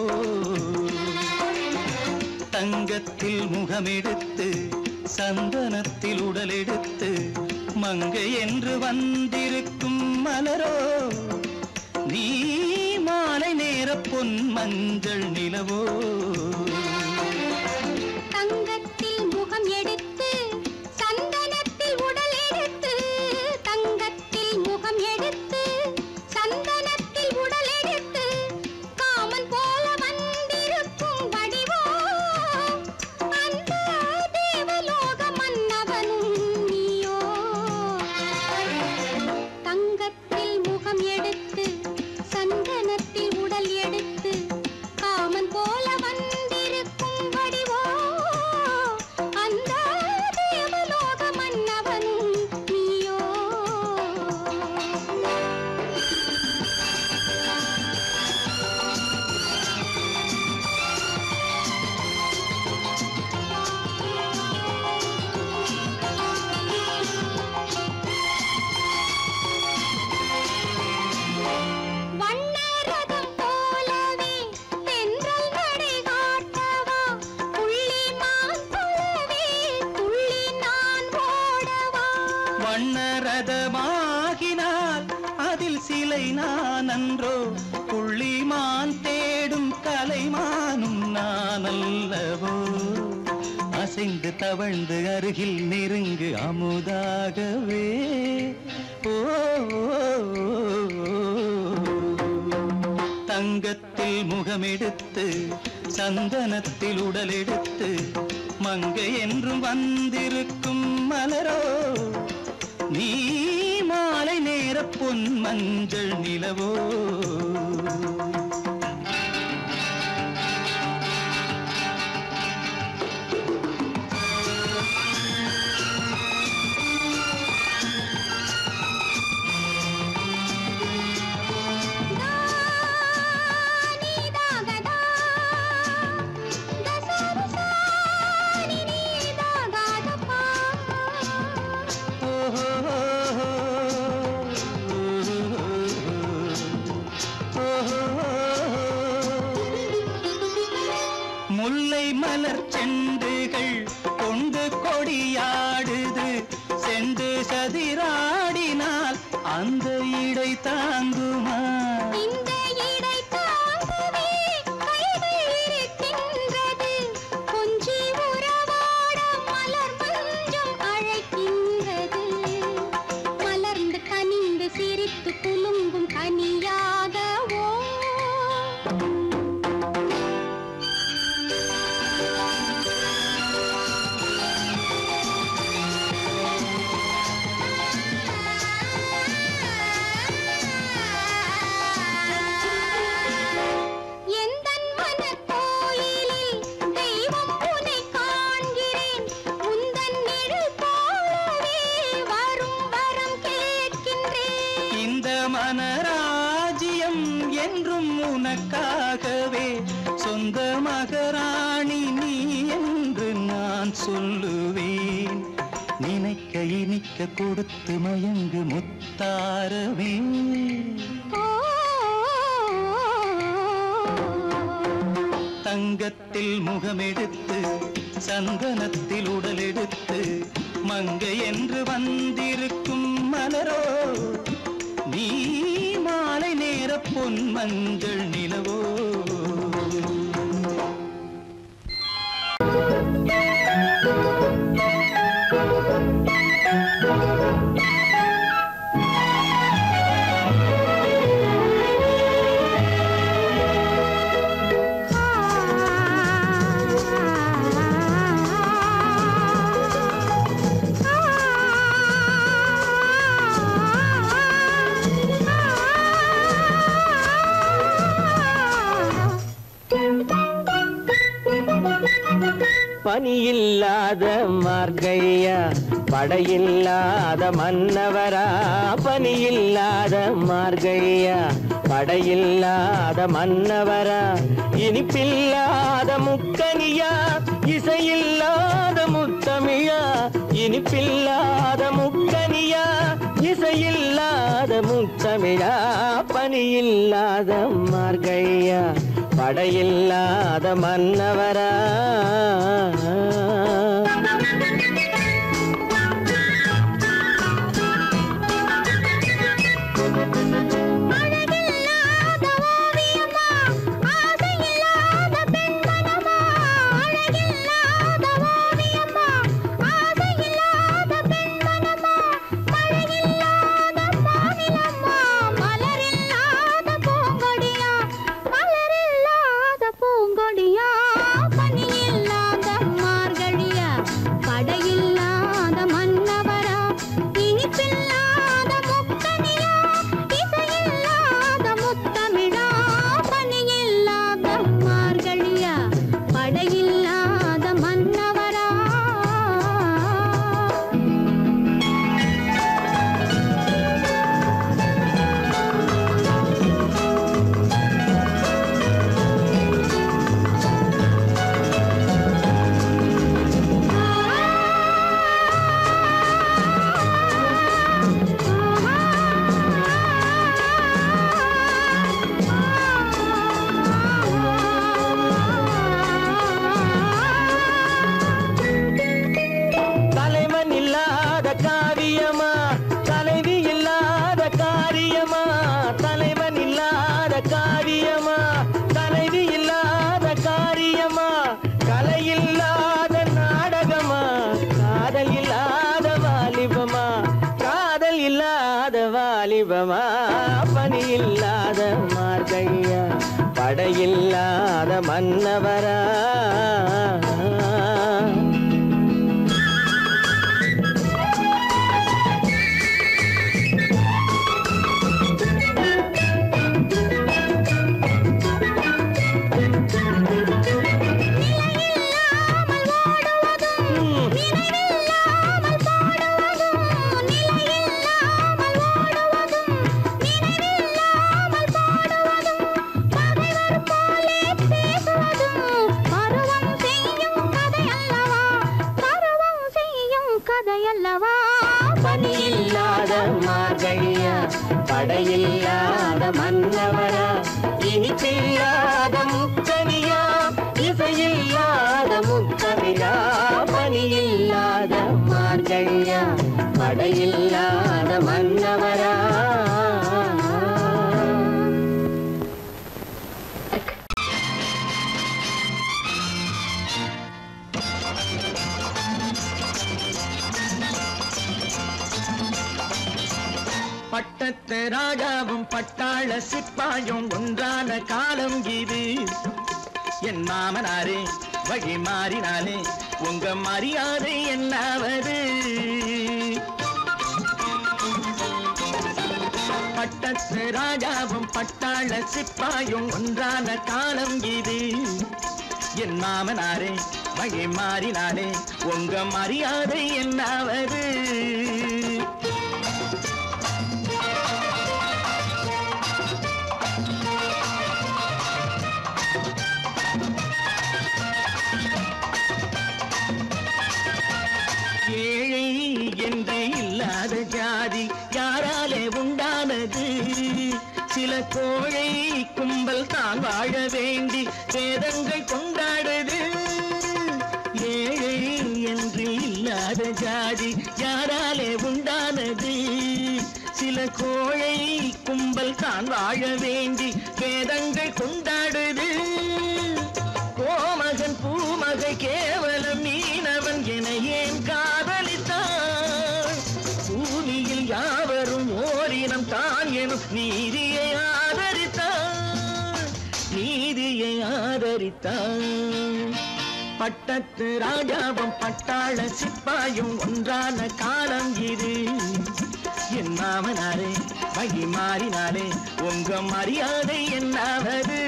தங்கத்தில் முகமெடுத்து சந்தனத்தில் உடலெடுத்து மங்கை என்று வந்திருக்கும் மலரோ நீ மாலை நேர பொன் மஞ்சள் நிலவோ. தங்கத்தில் முகம் எடுத்து சந்தனத்தில் உடல் எடுத்து, தங்கத்தில் முகம் எடுத்து சந்தனத்தில் உடல் எடுத்து, காமன் போல வந்திருக்கும் வடிவோ அந்த தேவலோக மன்னவனும் நீயோ. தங்கத்தில் முகம் எடுத்து சந்தனத்தில் உடல் எடுத்து, காமன் போல வந்திருக்கும் வடிவோ அந்த தேவலோக மன்னவனும் நீயோ. வண்ணரதம் போலவே தென்றல் நடை காட்டவா, புள்ளிமான் போலவே துள்ளி நான் ஓடவா. வண்ணரதமாகினால் அதில் சிலை நான் அன்றோ, புள்ளிமான் தேடும் கலைமானும் நான் அல்லவோ. அசைந்து தவழ்ந்து அருகில் நெருங்கு அமுதாகவே தங்கத்தில் முகமெடுத்து சந்தனத்தில் உடலெடுத்து மங்கை என்றும் வந்திருக்கும் மலரோ நீ மாலை நேர பொன் மஞ்சள் நிலவோ முல்லை மலர் செண்டுகள் கொண்டு கொடியாடுது செண்டு சதிராடினால் அந்த இடை தாங்குமா இந்த இடை தாங்குவே கைகள் இருக்கின்றது கொஞ்சி உறவாட மலர் மஞ்சம் அழைக்கின்றது மலர்ந்து கனிந்து சிரித்து குலுங்கும் கனியாகவோ மனராஜ்யம் என்றும் உனக்காகவே சொந்த மகராணி நீ என்று நான் சொல்லுவேன் நினைக்க இனிக்க கொடுத்து மயங்கு முத்தாரவே தங்கத்தில் முகமெடுத்து சந்தனத்தில் உடலெடுத்து மங்கை என்று வந்திருக்கும் மலரோ நீ மாலை நேர பொன் மஞ்சள் நிலவோ பனியில்லாத மார்கழியா படையில்லாத மன்னவரா பனியில்லாத மார்கழியா படையில்லாத மன்னவரா இனிப்பில்லாத முக்கனியா இசையில்லாத முத்தமிழா இனிப்பில்லாத முக்கனியா இசையில்லாத முத்தமிழா பனியில்லாத மார்கழியா படையில்லாத மன்னவரா பனியில்லாத மார்கழியா அல்லவா பனி இல்லாத மார்கழியா படையில்லாத மன்னவரா படையில்லாத மன்னவரா இனிப்பில்லாத முக்கனியா இசையில்லாத முக்கவிழா பனியில்லாத மார்கழியா படையில்லாத மன்னவரா பட்டத்து ராஜாவும் பட்டாள சிப்பாயும் ஒன்றான காலம் இது என் மாமனாரே வழி மாறினாலே உங்க மரியாதை என்னாவது பட்டத்து ராஜாவும் பட்டாள சிப்பாயும் ஒன்றான காலம் இது என் மாமனாரே வழி மாறினாலே உங்க மரியாதை என்னாவது ஜாதி யாராலே உண்டானது சில கோழை கும்பல் தான் வாழ வேண்டி வேதங்கள் கொண்டாடுது ஏழை என்று இல்லாத ஜாதி யாராலே உண்டானது சில கோழை கும்பல் தான் வாழ வேண்டி வேதங்கள் கொண்டாடுது கோமகன் பூமகை கேவலம் மீனவன் என ஏன் காதலித்தான் பூமியில் யாவரும் ஓரினம் தான் எனும் நீதியை ஆதரித்தான் நீதியை ஆதரித்தான் பட்டத்து ராஜாவும் பட்டாள சிப்பாயும் ஒன்றான காலம் இது என் மாமனாரே வழி மாறினாலே உங்க மரியாதை என்னாவது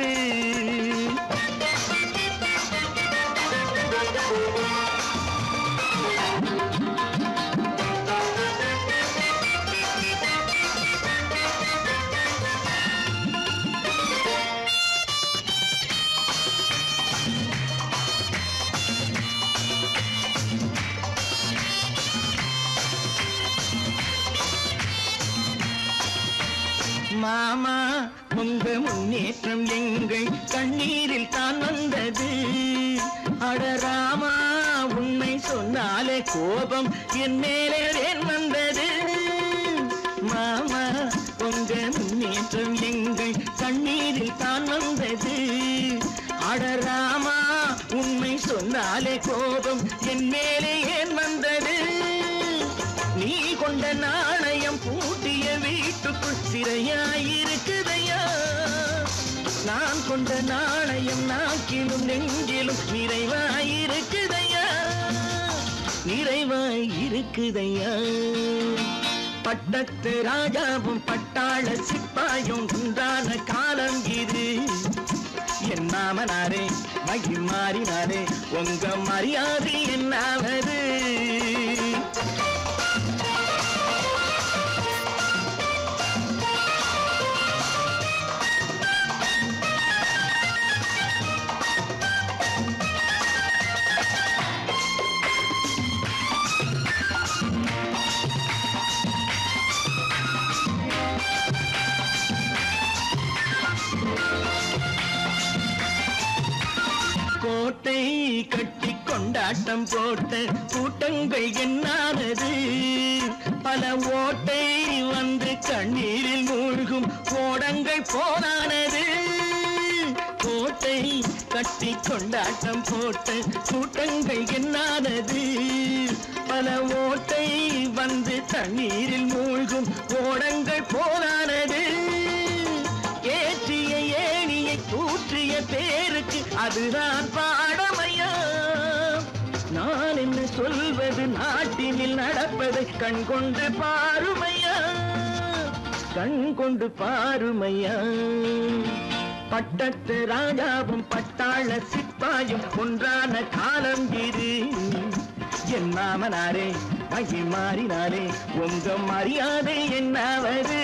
மாமா உங்க முன்னேற்றம் எங்கள் கண்ணீரில் தான் வந்தது அடராமா உண்மை சொன்னாலே கோபம் என் மேலே ஏன் வந்தது மாமா உங்க முன்னேற்றம் எங்கள் கண்ணீரில் தான் வந்தது அடராமா உண்மை சொன்னாலே கோபம் என் மேலே ஏன் வந்தது நீ கொண்ட நாணயம் பூட்டிய வீட்டுக்குள் சிறையாயிருக்குதையா நான் கொண்ட நாணயம் நாக்கிலும் நெஞ்சிலும் நிறைவாயிருக்குதையா நிறைவாயிருக்குதையா பட்டத்து ராஜாவும் பட்டாள சிப்பாயும் ஒன்றான காலம் இது என் மாமனாரே வழி மாறினாரே உங்க மரியாதை என்னாவது கோட்டை கட்டி கொண்டாட்டம் போட்ட கூட்டங்கள் என்னானது பல ஓட்டை வந்து கண்ணீரில் மூழ்கும் ஓடங்கள் போனானது கோட்டை கட்டி கொண்டாட்டம் போட்ட கூட்டங்கள் என்னானது பல ஓட்டை வந்து தண்ணீரில் மூழ்கும் ஓடங்கள் போலானது ஏற்றிய ஏணியை தூற்றிய பேருக்கு அதுதான் பாடமையா நான் என்ன சொல்வது நாட்டினில் நடப்பதை கண் கொண்டு பாருமையா கண் கொண்டு பாருமையா பட்டத்து ராஜாவும் பட்டாள சிப்பாயும் ஒன்றான காலம் இது என் மாமனாரே மகி மாறினாரே உங்க மரியாதை என்னாவது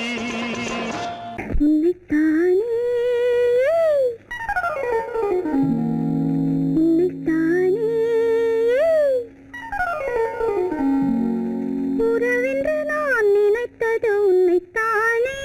உறவென்று நான் நினைத்தது உன்னைத்தானே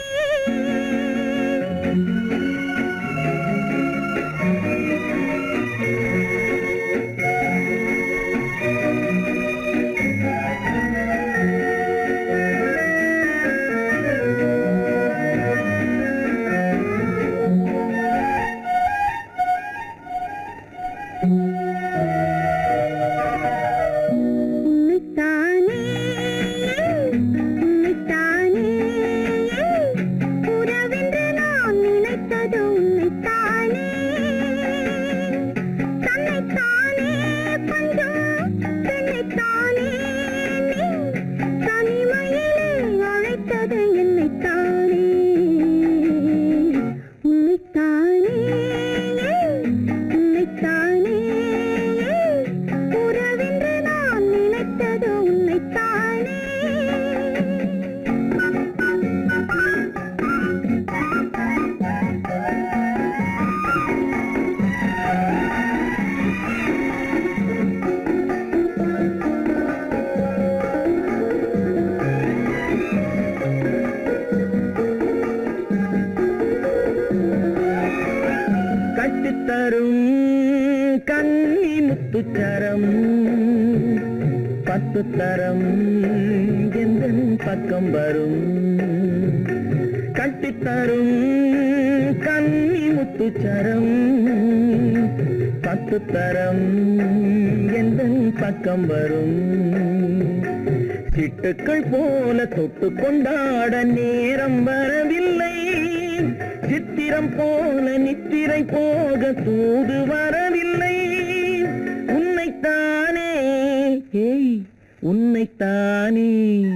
பத்து தரம் எந்தன் பக்கம் வரும் கட்டித்தரும் கன்னி முத்துச்சரம் பத்து தரம் எந்தன் பக்கம் வரும் சிட்டுக்கள் போல தொட்டு கொண்டாட நேரம் வரவில்லை சித்திரம் போல நித்திரை போக தூது வரவில்லை உன்னைத்தானே ஏய் உன்னைத்தானே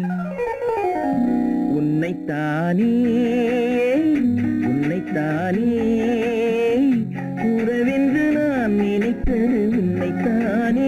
உன்னைத்தானே உன்னைத்தானே உறவென்று நான் நினைத்தது உன்னைத்தானே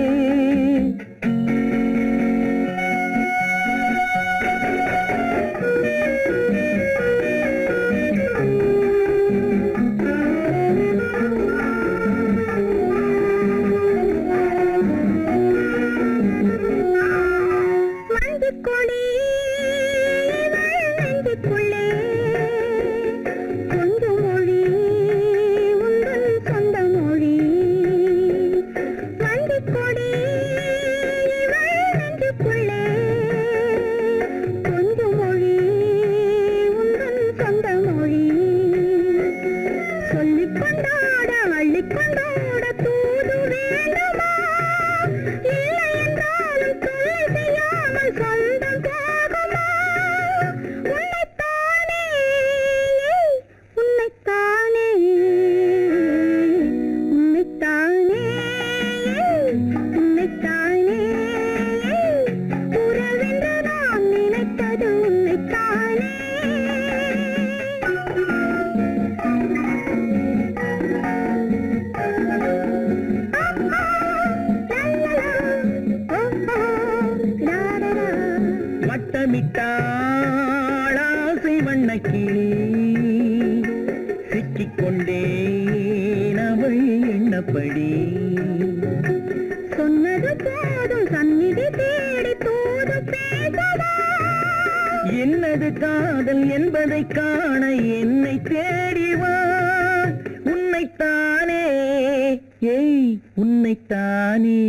என்னது காதல் என்பதை காண என்னை தேடிவா உன்னைத்தானே ஏய் உன்னைத்தானே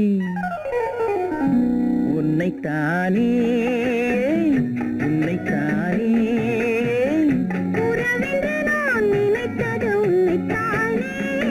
உன்னைத்தானே உன்னைத்தானே உறவென்று நான் நினைத்தது உன்னைத்தானே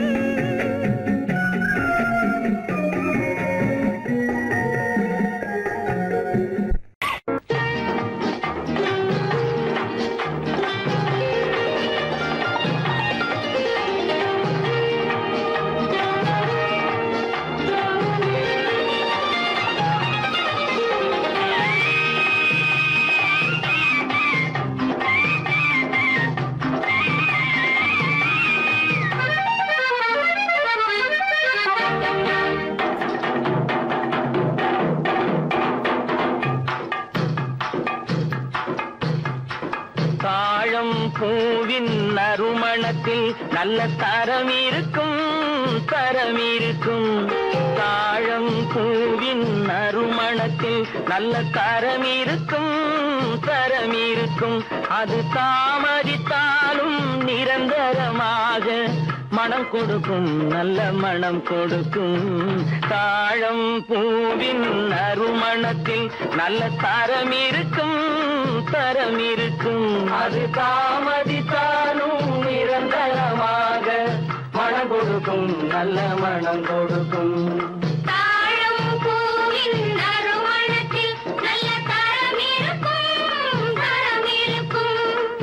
தாழம் பூவின் நறுமணத்தில் நல்ல தரம் இருக்கும் தரம் இருக்கும் தாழம் பூவின் நறுமணத்தில் நல்ல தரம் இருக்கும் தரம் இருக்கும் அது தாமதித்தாலும் நிரந்தரமாக மனம் கொடுக்கும் நல்ல மனம் கொடுக்கும் தாழம் பூவின் நறுமணத்தில் நல்ல தரம் இருக்கும் தரம் இருக்கும் அது தாமதித்தாலும் நிரந்தரமாக மனம் கொடுக்கும் நல்ல மனம் கொடுக்கும் தாழம் பூவின் நறுமணத்தில் நல்ல தரம் இருக்கும் தரம் இருக்கும்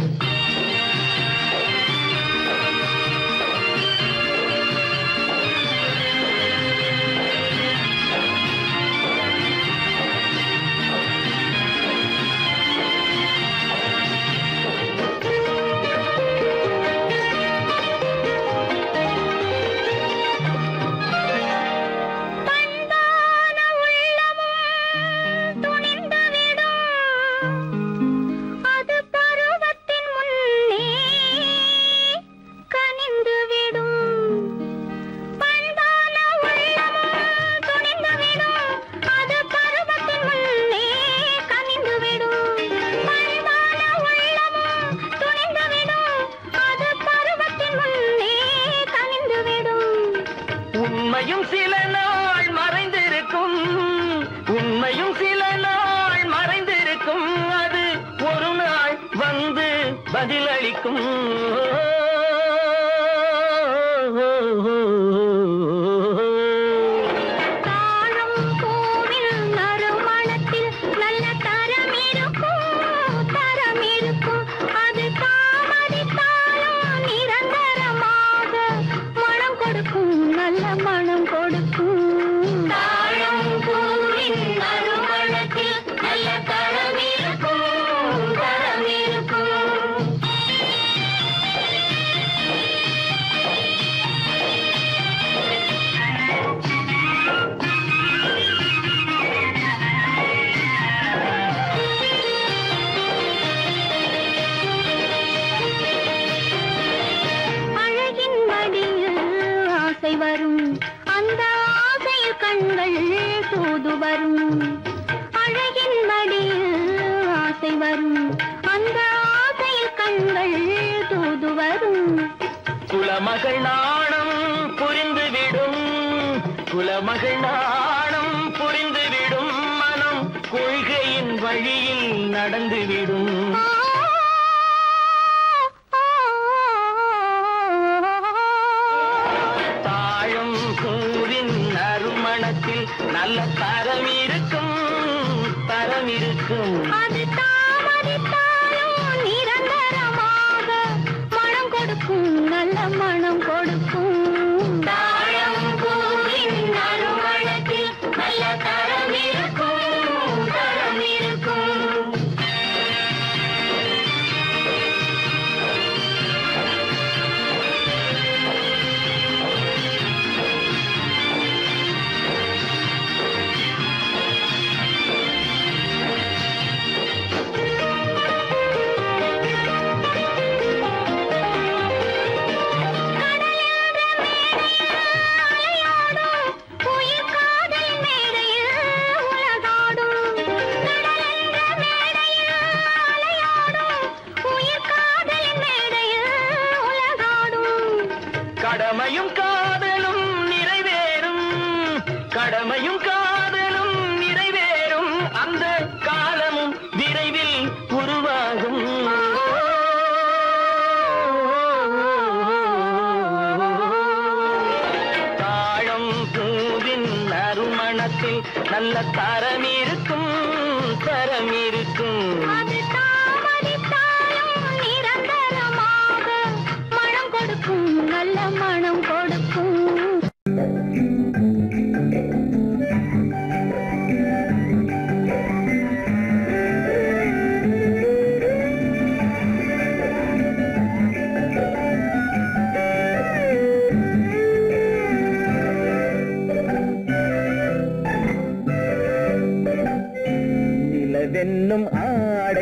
உண்மையும் சில நாள் மறைந்திருக்கும் உண்மையும் சில நாள் மறைந்திருக்கும் அது ஒரு நாள் வந்து பதிலளிக்கும் தாழம் பூவின் நறுமணத்தில் நல்ல தரம் இருக்கும் தரம் இருக்கும் அது தாமதித்தாலும் நிரந்தரமாக மனம் கொடுக்கும் நல்ல மனம் கொடுக்கும் தாழம் பூவின் நறுமணத்தில் நல்ல தரம் இருக்கும் தரம் இருக்கும் அழகின் மடியில் ஆசை வரும் அந்த ஆசையில் கண்கள் தூது வரும் அழகின் மடியில் ஆசை வரும் அந்த ஆசையில் கண்கள் தூது வரும் குலமகள் நாணம் புரிந்துவிடும் குலமகள் நாணம் புரிந்துவிடும் மனம் கொள்கையின் வழியில் நடந்துவிடும் தாழம் பூவின் நறுமணத்தில் நல்ல தரம் இருக்கும் தரம் இருக்கும் அது தாமதித்தாலும் நிரந்தரமாக மனம் கொடுக்கும் நல்ல மனம் கொடுக்கும் தாழம் பூவின் நறுமணத்தில் நல்ல தரம் இருக்கும் தரம் இருக்கும் உயிர் காதல் மேடையில் உலகாடும் கடலென்ற மேடையில் அலையாடும் உயிர் காதல் மேடையில் உலகாடும் கடமையும் காதலும் நிறைவேறும் கடமையும் காதலும் நிறைவேறும் அந்த காலமும் விரைவில் உருவாகும் தாழம் பூவின் நறுமணத்தில் நல்ல தரம் இருக்கும் தரம் இருக்கும் அது தாமதித்தாலும் நிரந்தரமாக மனம் கொடுக்கும் நல்ல மனம் கொடுக்கும் நிலவென்னும் ஆட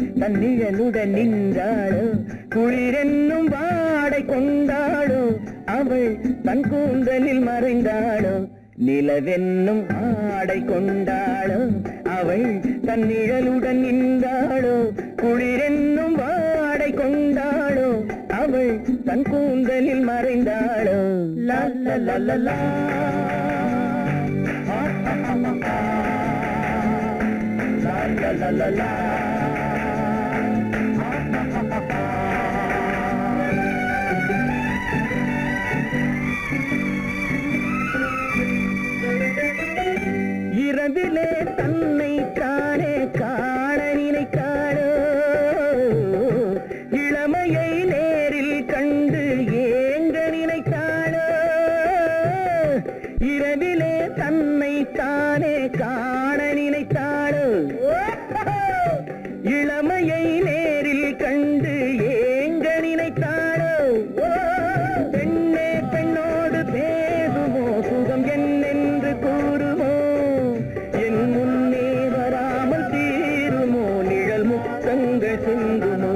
தன் நிழலுடன் நின்றாளோ குளிரென்னும் வாடை கொண்டாளோ அவள் தன் கூந்தலில் மறைந்தாளோ நிலவென்னும் ஆடை கொண்டாளோ அவள் தன் நிழலுடன் நின்றாளோ குளிரென்னும் வாடை கொண்டாளோ அவள் தன் கூந்தலில் மறைந்தாளோ லா லா லா லா லா la la la la இரவிலே தன்னை காணே காண நினைத்தாளோ இளமையை நேரில் கண்டு ஏங்க நினைத்தாளோ இரவிலே தன்னை தானே காண நினைத்தாளோ இளமையை நேரில் கண்டு ஏங்க நினைத்தாளோ பெண்ணே பெண்ணோடு பேசுமோ சுகம் என்னென்று கூறுமோ என் முன்னே வராமல் தீருமோ நிழல் முத்தங்கள் சிந்துமோ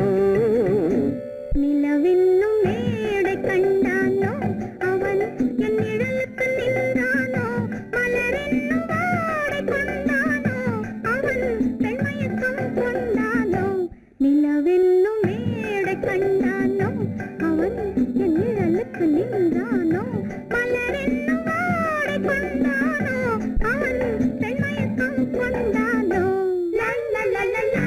நிலவென்னும் மேடை கண்டானோ அவன் என் நிழலுக்கு நின்றானோ மலரென்னும் வாடை கொண்டானோ அவன் பெண்மயக்கம் கொண்டானோ நிலவென்னும் மேடை கண்டானோ அவன் என் நிழலுக்கு நின்றானோ மலரென்னும் வாடை கொண்டானோ அவன் பெண்மயக்கம் கொண்டானோ லா லா லா லா லா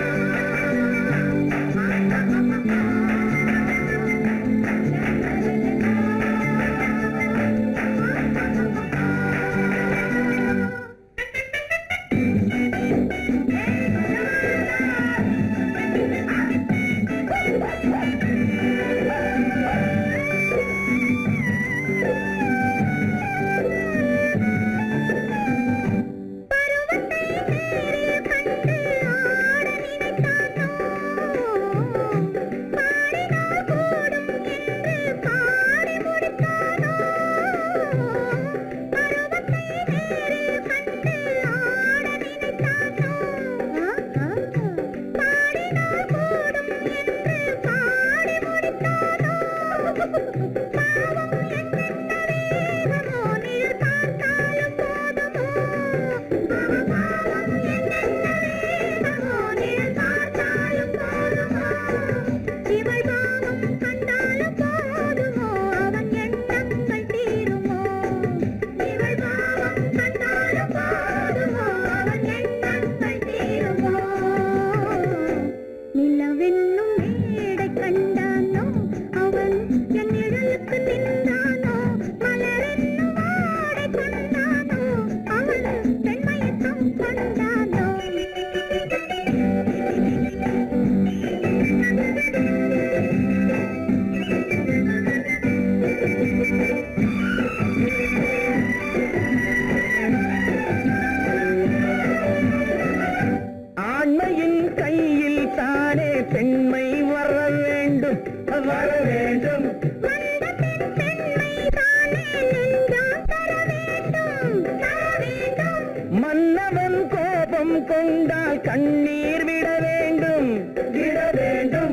கொண்டால் கண்ணீர் விட வேண்டும் விட வேண்டும்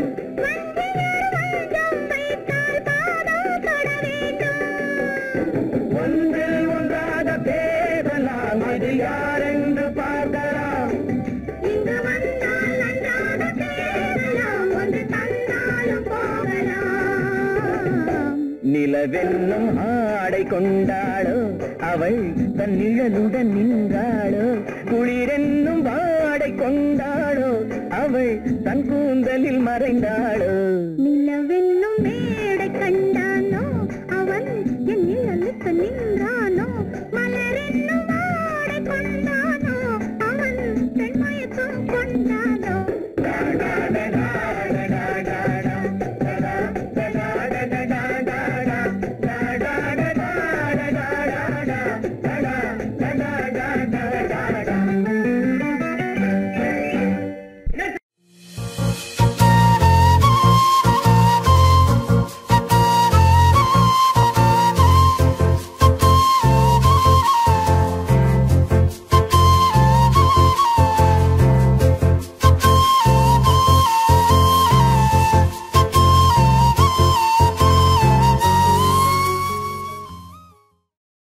ஒன்றில் ஒன்றாக பேசலாம் அது யாரென்று பார்க்கலாம் இங்கு வந்தால் நன்றாக பேசலாம் ஒன்று தந்தாலும் போகலாம் நிலவென்னும் ஆடை கொண்டாளோ அவள் தன் நிழலுடன் நின்றாளோ குளிரென்னும் வாடை கொண்டாளோ அவள் தன் கூந்தலில் மறைந்தாளோ நிலவென்னும் மேடை கண்ட